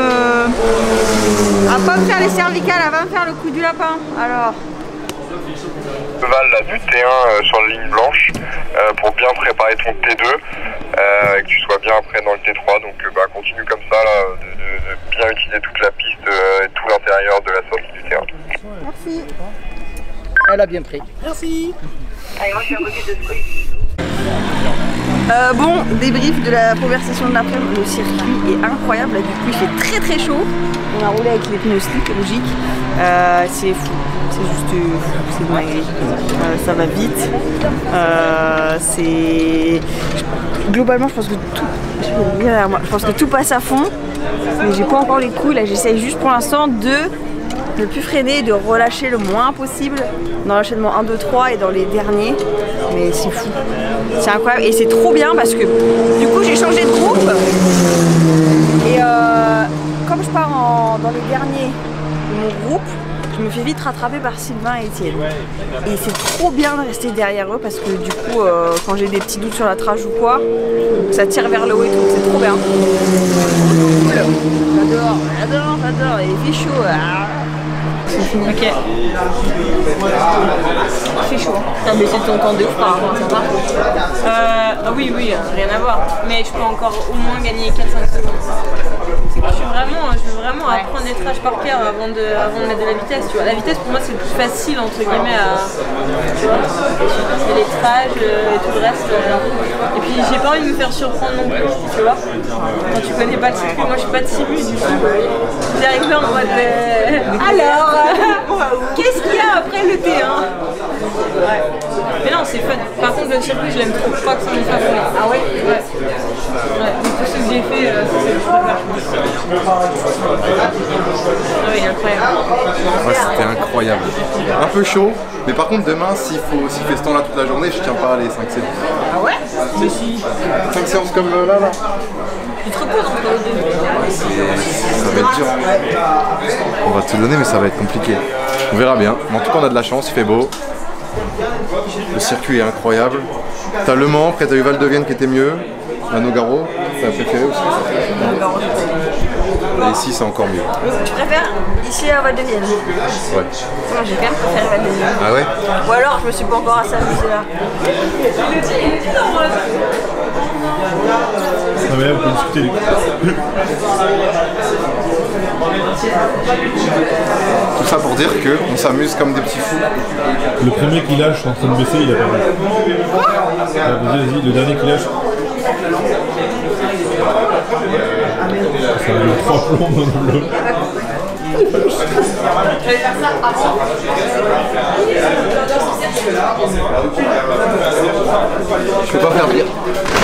faire les cervicales, à pas me faire le coup du lapin. Alors. Cheval là, du T1 sur la ligne blanche pour bien préparer ton T2 et que tu sois bien après dans le T3. Donc continue comme ça là, de bien utiliser toute la piste et tout l'intérieur de la sortie du T1. Merci. Elle a bien pris. Merci. Allez, moi je suis à côté de ce truc. Bon, débrief de la première session de l'après-midi. Le circuit est incroyable, là du coup il fait très très chaud. On a roulé avec les pneus slick, logique. C'est fou, c'est juste fou, c'est dingue. Ça va vite. Globalement je pense que tout. Je pense que tout passe à fond. Mais j'ai pas encore les couilles, là j'essaye juste pour l'instant de ne plus freiner, de relâcher le moins possible dans l'enchaînement 1, 2, 3 et dans les derniers. Mais c'est fou, c'est incroyable et c'est trop bien parce que du coup j'ai changé de groupe et comme je pars dans les derniers de mon groupe, je me fais vite rattraper par Sylvain et Étienne. Et c'est trop bien de rester derrière eux parce que du coup quand j'ai des petits doutes sur la trage ou quoi, ça tire vers le haut et tout, c'est trop bien. J'adore, il fait chaud. Ok. Il fait chaud. T'as baissé ton temps de ouf par rapport à ça? Oui, rien à voir. Mais je peux encore au moins gagner 4-5 secondes. Je veux vraiment apprendre les trages par cœur avant de mettre de la vitesse. Tu vois. La vitesse pour moi c'est le plus facile entre guillemets à. C'est les trages et tout le reste. Et puis j'ai pas envie de me faire surprendre non plus, tu vois. Quand tu connais pas le circuit, moi je suis pas de Simu du coup. J'arrive là en mode alors qu'est-ce qu'il y a après le T1? Ouais. Mais non c'est fun. Par contre le circuit je l'aime trop. Je crois que c'est mon favori. Ah ouais? Ouais. Tout ce que j'ai fait c'est le préfère. Ah oui, incroyable. Ouais, c'était incroyable. Un peu chaud, mais par contre demain s'il fait ce temps là toute la journée, je tiens pas à les 5 séances. Ah ouais? Mais si. 5 séances comme là. Tu te reposes entre les deux. Ça va être dur. On va tout donner mais ça va être compliqué. On verra bien. Mais en tout cas on a de la chance, il fait beau. Le circuit est incroyable. T'as Le Mans, après t'as eu Val de Vienne qui était mieux. À Nogaro, t'as préféré aussi? Et ici c'est encore mieux. Tu préfères ici à Val de Vienne? Ouais. Moi j'ai quand même préféré Val de Vienne. Ah ouais? Ou alors je me suis pas encore assez amusée là. Ah mais là on peut discuter du coup. Tout ça pour dire qu'on s'amuse comme des petits fous. Le premier qui lâche en train de baisser, il a perdu. Vas-y, le dernier qui lâche. Ça va être 3 plombs dans le bloc. Je peux pas faire pire.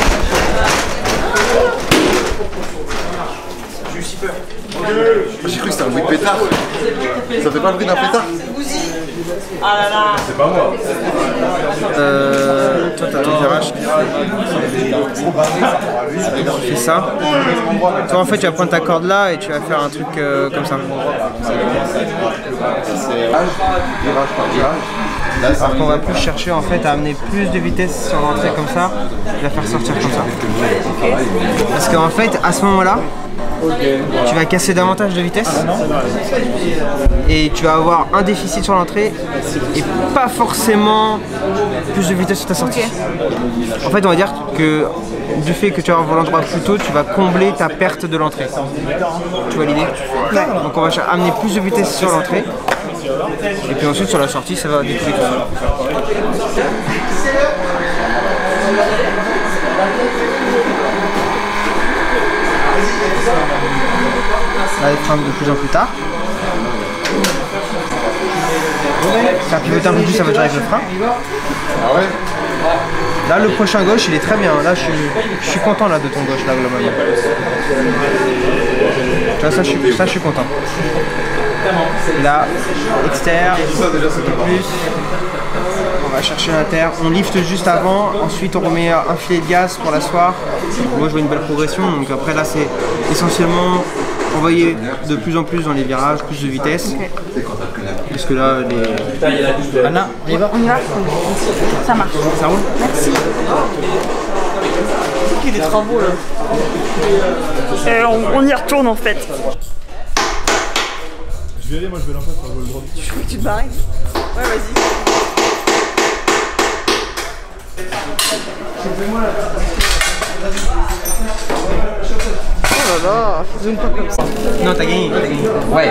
J'ai cru que c'était un bruit de pétard. Ça fait pas le bruit d'un pétard? Ah là là. C'est pas moi. Toi t'as ton virage. Tu fais ça. Toi en fait tu vas prendre ta corde là et tu vas faire un truc comme ça. Alors qu'on va plus chercher en fait à amener plus de vitesse sur l'entrée comme ça, et la faire sortir comme ça. Parce qu'en fait à ce moment là, tu vas casser davantage de vitesse et tu vas avoir un déficit sur l'entrée et pas forcément plus de vitesse sur ta sortie. En fait, on va dire que du fait que tu vas avoir l'endroit plus tôt, tu vas combler ta perte de l'entrée. Tu vois l'idée? Donc on va amener plus de vitesse sur l'entrée et puis ensuite sur la sortie, ça va découler tout ça. Là, il freine de plus en plus tard. Faire pivoter un peu plus, ça va durer avec le frein. Là, le prochain gauche, il est très bien. Là, je suis content là, de ton gauche, là, globalement. Tu vois, ça, je suis content. Là, externe, plus. On va chercher l'inter. On lift juste avant. Ensuite, on remet un filet de gaz pour l'asseoir. Moi, je vois une belle progression. Donc après, là, c'est essentiellement envoyer de plus en plus dans les virages, plus de vitesse. Parce que là, les... Anna, on y va? On y va. Ça marche. Ça roule? Merci. C'est qu'il y a des travaux là. On y retourne en fait. Je vais aller, moi je vais l'en faire, le droit. Je veux que tu te barres. Ouais, vas-y. Oh là là, zoom pas comme ça. Non, t'as gagné, Ouais.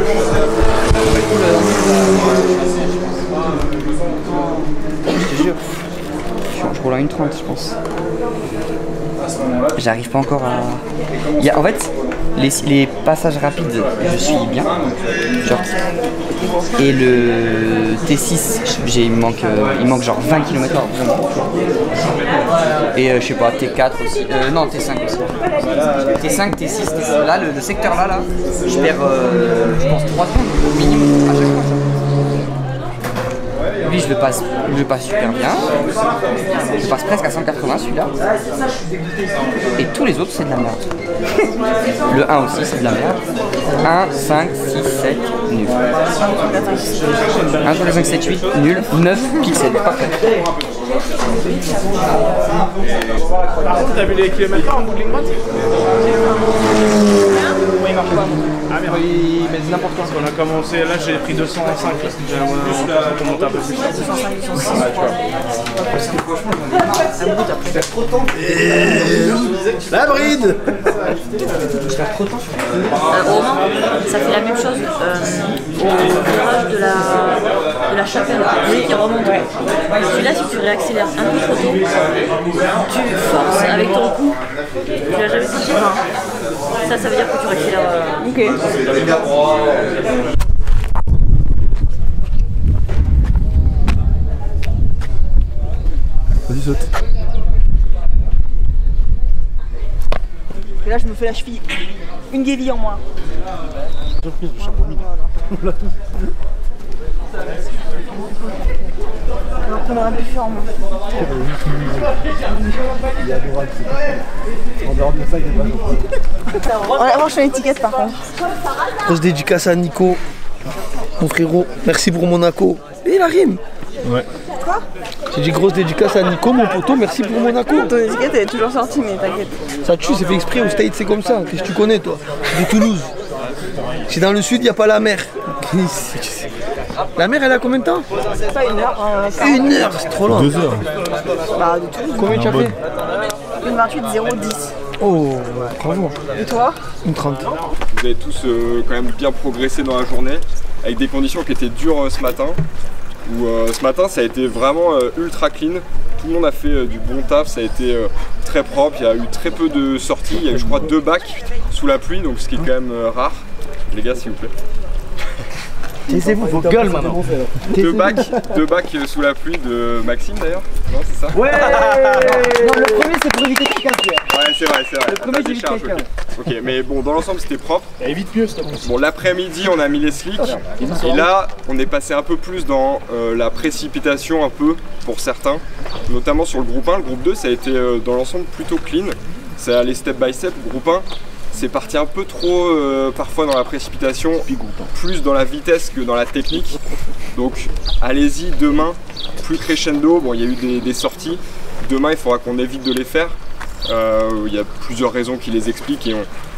Je te jure, je roule à 1,30 je pense. J'arrive pas encore à... En fait, les passages rapides, je suis bien. Genre... Et le T6, il me manque genre 20 km/h. Et je sais pas, T4 aussi. Non, T5 aussi. T5, T6, T6. Là, le secteur là, je perds, je pense, 3 secondes au minimum à chaque fois. Lui, je le passe super bien. Je passe presque à 180 celui-là. Et tous les autres, c'est de la merde. Le 1 aussi, c'est de la merde. 1, 5, 6, 7, nul. 1, 3, 5, 7, 8, nul. 9, pixels, parfait. T'as vu les kilomètres en bout de ligne droite? Il marche pas. Ah merde, il met n'importe quoi. Parce qu'on a commencé, là j'ai pris 205 là. J'ai l'impression qu'on monte un peu plus. 205, 206. Ouais, tu vois. Trop de temps. La bride. Je perds trop de temps. Romain, ça fait la même chose au virage de la chapelle, celui qui remonte. Celui-là, si tu réaccélères un peu trop tôt, tu forces avec ton cou. Tu l'as jamais senti? Ça veut dire que tu réaccélères. Ok. Vas-y, saute. Et là, je me fais la cheville. Une guéville en moins. Surprise, le chapeau mine. On l'a tous. Alors qu'on aurait pu faire en moins. Il est adorable, c'est en dehors de ça, il est pas. On va voir sur l'étiquette par contre. Grosse dédicace à Nico, mon frérot. Merci pour Monaco. Et la rime. Ouais. Quoi? J'ai dit grosse dédicace à Nico, mon poteau. Merci pour Monaco. Ton étiquette elle est toujours sortie, mais t'inquiète. Ça tue, c'est fait exprès. Au States, c'est comme ça. Qu'est-ce que tu connais, toi? De Toulouse. Si dans le sud, il n'y a pas la mer. La mer, elle a combien de temps? C'est pas 1 heure. 1 heure, c'est trop long. 2 heures. Bah, de Toulouse. Combien tu as fait? 1,28,010. Oh, bravo. Et toi? 1,30. Vous avez tous quand même bien progressé dans la journée, avec des conditions qui étaient dures ce matin. Où ce matin, ça a été vraiment ultra clean. Tout le monde a fait du bon taf, ça a été très propre. Il y a eu très peu de sorties. Il y a eu, je crois, 2 bacs sous la pluie, donc ce qui est quand même rare. Les gars, s'il vous plaît. Taisez-vous vos gueules maintenant. 2 bacs sous la pluie de Maxime d'ailleurs. Non, c'est ça? Ouais. Non, le premier c'est pour éviter quelqu'un. Ouais, c'est vrai. Le premier c'est éviter quelqu'un. Ok, mais bon, dans l'ensemble c'était propre. Et vite mieux, s'il te plaît. Bon, l'après-midi on a mis les slicks. Et là, on est passé un peu plus dans la précipitation un peu pour certains. Notamment sur le groupe 1. Le groupe 2 ça a été dans l'ensemble plutôt clean. C'est allé step by step. Le groupe 1. C'est parti un peu trop parfois dans la précipitation, plus dans la vitesse que dans la technique. Donc allez-y demain, plus crescendo. Bon, il y a eu des sorties. Demain, il faudra qu'on évite de les faire. Il y a plusieurs raisons qui les expliquent et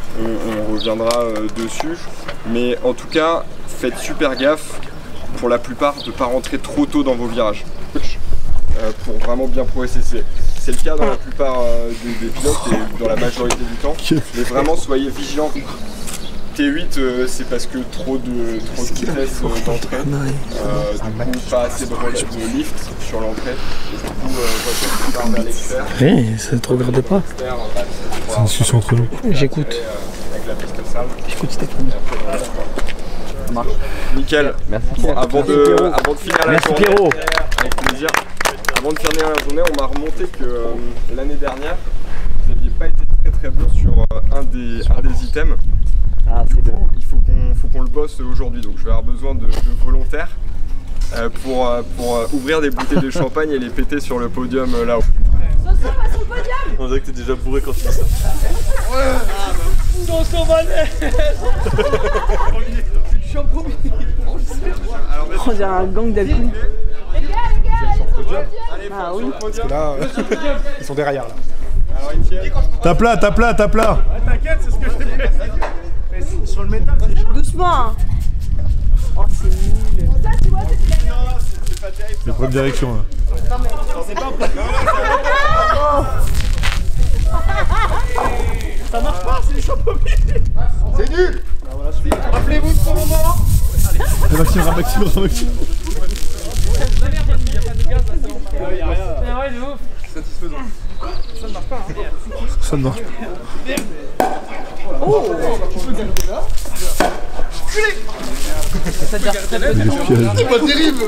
on reviendra dessus. Mais en tout cas, faites super gaffe pour la plupart de ne pas rentrer trop tôt dans vos virages. Pour vraiment bien progresser. C'est le cas dans la plupart des pilotes et dans la majorité du temps. Mais vraiment, soyez vigilants. T8, c'est parce que trop de vitesse d'entrée, du coup pas assez de lift sur l'entrée, et du coup voiture qui part vers l'extérieur. Hey, ça te regarde pas. C'est une discussion entre nous. J'écoute. Avec la piste sale. J'écoute Stéphane. Ça marche. Nickel. Merci. Avant de finir la journée, avec plaisir. Avant de finir la journée, on m'a remonté que l'année dernière, vous n'aviez pas été très bon sur un des items. Ah, du coup, il faut qu'on le bosse aujourd'hui, donc je vais avoir besoin de volontaires pour ouvrir des bouteilles de champagne et les péter sur le podium là-haut. Soso, va sur le podium. On dirait que t'es déjà bourré quand tu dis ça. Soso, Je suis en premier. On dirait un gang d'alcool. Les gars, Ah oui. Parce que là, ils sont derrière là. Tape là, tape là, tape là. T'inquiète, c'est ce que j'ai fait. Sur le métal, c'est chaud. Doucement hein. Oh c'est nul. ça, tu vois, C'est pas terrible. C'est première direction là. Non mais... C'est pas Ça marche pas, c'est les champions. C'est nul. Rappelez-vous de ce moment. Maxime. Ouais, de ouf. Satisfaisant. Ça ne marche pas. Ça ne marche pas. Oh. C'est pas terrible.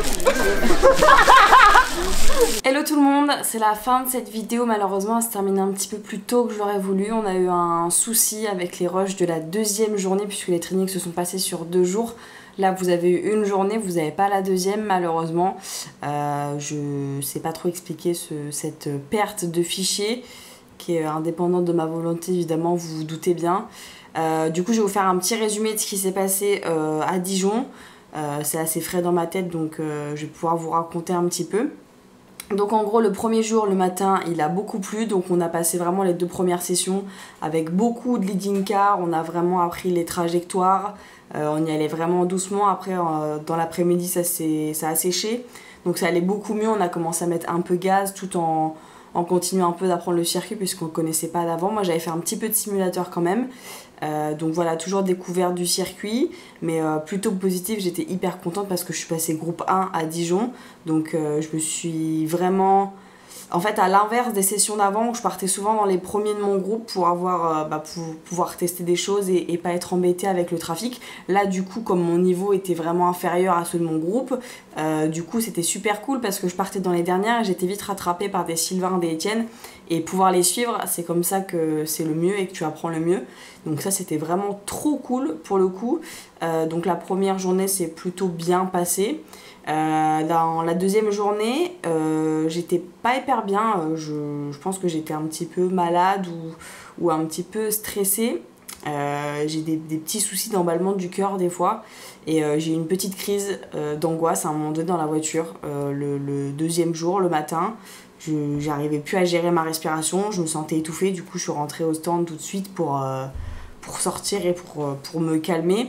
Hello tout le monde, c'est la fin de cette vidéo. Malheureusement elle se termine un petit peu plus tôt que j'aurais voulu. On a eu un souci avec les rushs de la deuxième journée puisque les trainings se sont passés sur 2 jours. Là vous avez eu une journée, vous n'avez pas la deuxième malheureusement. Je sais pas trop expliquer cette perte de fichier qui est indépendante de ma volonté évidemment, vous vous doutez bien. Du coup je vais vous faire un petit résumé de ce qui s'est passé à Dijon. C'est assez frais dans ma tête donc je vais pouvoir vous raconter un petit peu. Donc en gros le premier jour le matin il a beaucoup plu, donc on a passé vraiment les 2 premières sessions avec beaucoup de leading car, on a vraiment appris les trajectoires, on y allait vraiment doucement. Après dans l'après-midi ça a séché, donc ça allait beaucoup mieux, on a commencé à mettre un peu gaz tout en continuant un peu d'apprendre le circuit puisqu'on ne connaissait pas d'avant. Moi j'avais fait un petit peu de simulateur quand même. Donc voilà, toujours découverte du circuit, mais plutôt positif. J'étais hyper contente parce que je suis passée groupe 1 à Dijon, donc je me suis vraiment... En fait à l'inverse des sessions d'avant où je partais souvent dans les premiers de mon groupe pour avoir pour pouvoir tester des choses et pas être embêtée avec le trafic. Là du coup comme mon niveau était vraiment inférieur à ceux de mon groupe, du coup c'était super cool parce que je partais dans les dernières et j'étais vite rattrapée par des Sylvain, des Étienne, et pouvoir les suivre c'est comme ça que c'est le mieux et que tu apprends le mieux. Donc ça c'était vraiment trop cool pour le coup. Donc la première journée s'est plutôt bien passée. Dans la deuxième journée, j'étais pas hyper bien, je pense que j'étais un petit peu malade ou un petit peu stressée. J'ai des petits soucis d'emballement du cœur des fois et j'ai eu une petite crise d'angoisse à un moment donné dans la voiture le deuxième jour, le matin. J'arrivais plus à gérer ma respiration, je me sentais étouffée, du coup je suis rentrée au stand tout de suite pour sortir et pour me calmer.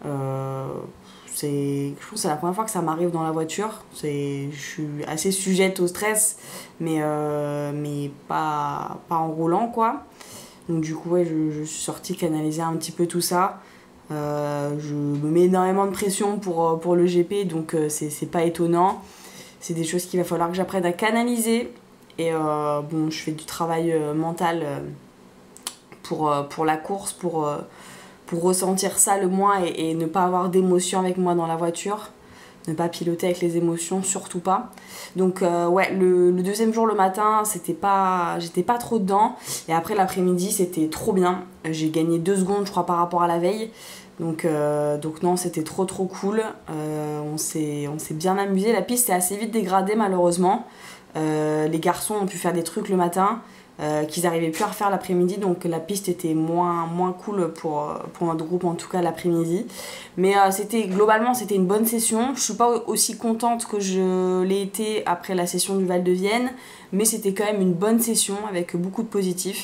Je pense que c'est la première fois que ça m'arrive dans la voiture. Je suis assez sujette au stress, mais pas en roulant quoi. Donc du coup ouais, je suis sortie canaliser un petit peu tout ça. Je me mets énormément de pression pour le GP, donc c'est pas étonnant. C'est des choses qu'il va falloir que j'apprenne à canaliser. Et bon, je fais du travail mental pour la course, pour ressentir ça le moins et ne pas avoir d'émotions avec moi dans la voiture, ne pas piloter avec les émotions, surtout pas. Donc ouais, le deuxième jour le matin j'étais pas trop dedans, et après l'après-midi c'était trop bien. J'ai gagné 2 secondes je crois par rapport à la veille, donc non c'était trop cool. On s'est bien amusé. La piste est assez vite dégradée malheureusement. Les garçons ont pu faire des trucs le matin qu'ils n'arrivaient plus à refaire l'après-midi, donc la piste était moins cool pour notre groupe en tout cas l'après-midi. Mais globalement c'était une bonne session. Je suis pas aussi contente que je l'ai été après la session du Val de Vienne, mais c'était quand même une bonne session avec beaucoup de positifs.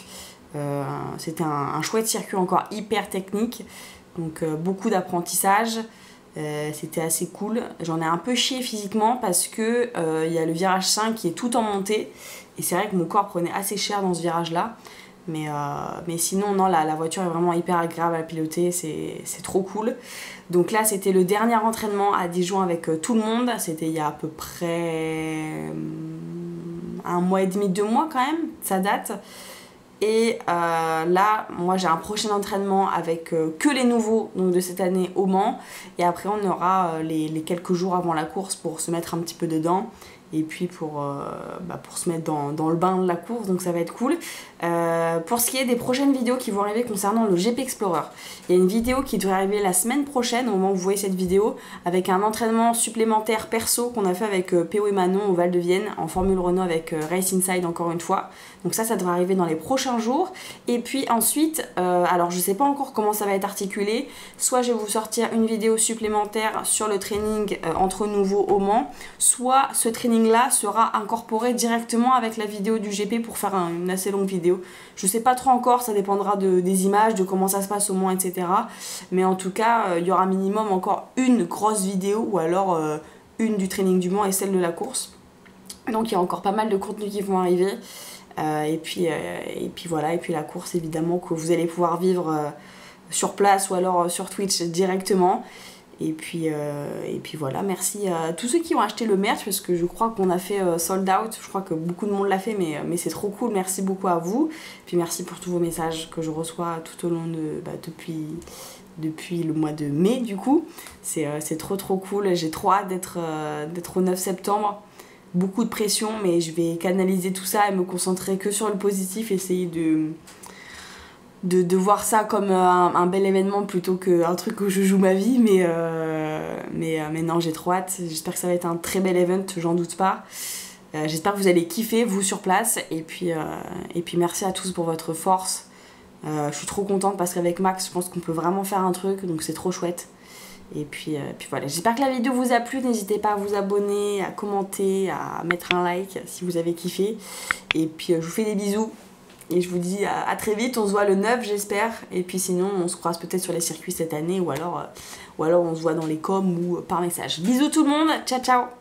C'était un chouette circuit encore hyper technique, donc beaucoup d'apprentissage. C'était assez cool. J'en ai un peu chié physiquement parce que il y a le virage 5 qui est tout en montée et c'est vrai que mon corps prenait assez cher dans ce virage là, mais sinon non, la voiture est vraiment hyper agréable à piloter, c'est trop cool. Donc là c'était le dernier entraînement à Dijon avec tout le monde, c'était il y a à peu près 1 mois et demi, 2 mois quand même, ça date. Et là, moi j'ai un prochain entraînement avec que les nouveaux donc de cette année au Mans. Et après on aura les quelques jours avant la course pour se mettre un petit peu dedans. Et puis pour se mettre dans le bain de la course, donc ça va être cool. Pour ce qui est des prochaines vidéos qui vont arriver concernant le GP Explorer, il y a une vidéo qui devrait arriver la semaine prochaine au moment où vous voyez cette vidéo, avec un entraînement supplémentaire perso qu'on a fait avec PO et Manon au Val de Vienne en Formule Renault avec Race Inside encore une fois. Donc ça devrait arriver dans les prochains jours. Et puis ensuite, alors je sais pas encore comment ça va être articulé, soit je vais vous sortir une vidéo supplémentaire sur le training entre nouveaux au Mans, soit ce training là sera incorporé directement avec la vidéo du GP pour faire une assez longue vidéo. Je sais pas trop encore, ça dépendra des images, de comment ça se passe au Mans, etc. Mais en tout cas, il y aura minimum encore une grosse vidéo ou alors une du training du Mans et celle de la course. Donc il y a encore pas mal de contenus qui vont arriver. Et puis voilà, et puis la course évidemment que vous allez pouvoir vivre sur place ou alors sur Twitch directement. Et puis voilà, merci à tous ceux qui ont acheté le merch parce que je crois qu'on a fait sold out, je crois que beaucoup de monde l'a fait mais c'est trop cool, merci beaucoup à vous. Puis merci pour tous vos messages que je reçois tout au long de depuis le mois de mai du coup. C'est trop cool, j'ai trop hâte d'être au 9 septembre. Beaucoup de pression mais je vais canaliser tout ça et me concentrer que sur le positif, essayer de voir ça comme un bel événement plutôt qu'un truc où je joue ma vie, mais non, j'ai trop hâte. J'espère que ça va être un très bel event, j'en doute pas. J'espère que vous allez kiffer vous sur place et puis merci à tous pour votre force. Je suis trop contente parce qu'avec Max je pense qu'on peut vraiment faire un truc, donc c'est trop chouette. Et puis voilà, j'espère que la vidéo vous a plu, n'hésitez pas à vous abonner, à commenter, à mettre un like si vous avez kiffé. Et puis je vous fais des bisous. Et je vous dis à très vite, on se voit le 9 j'espère. Et puis sinon on se croise peut-être sur les circuits cette année ou alors on se voit dans les coms ou par message. Bisous tout le monde, ciao ciao.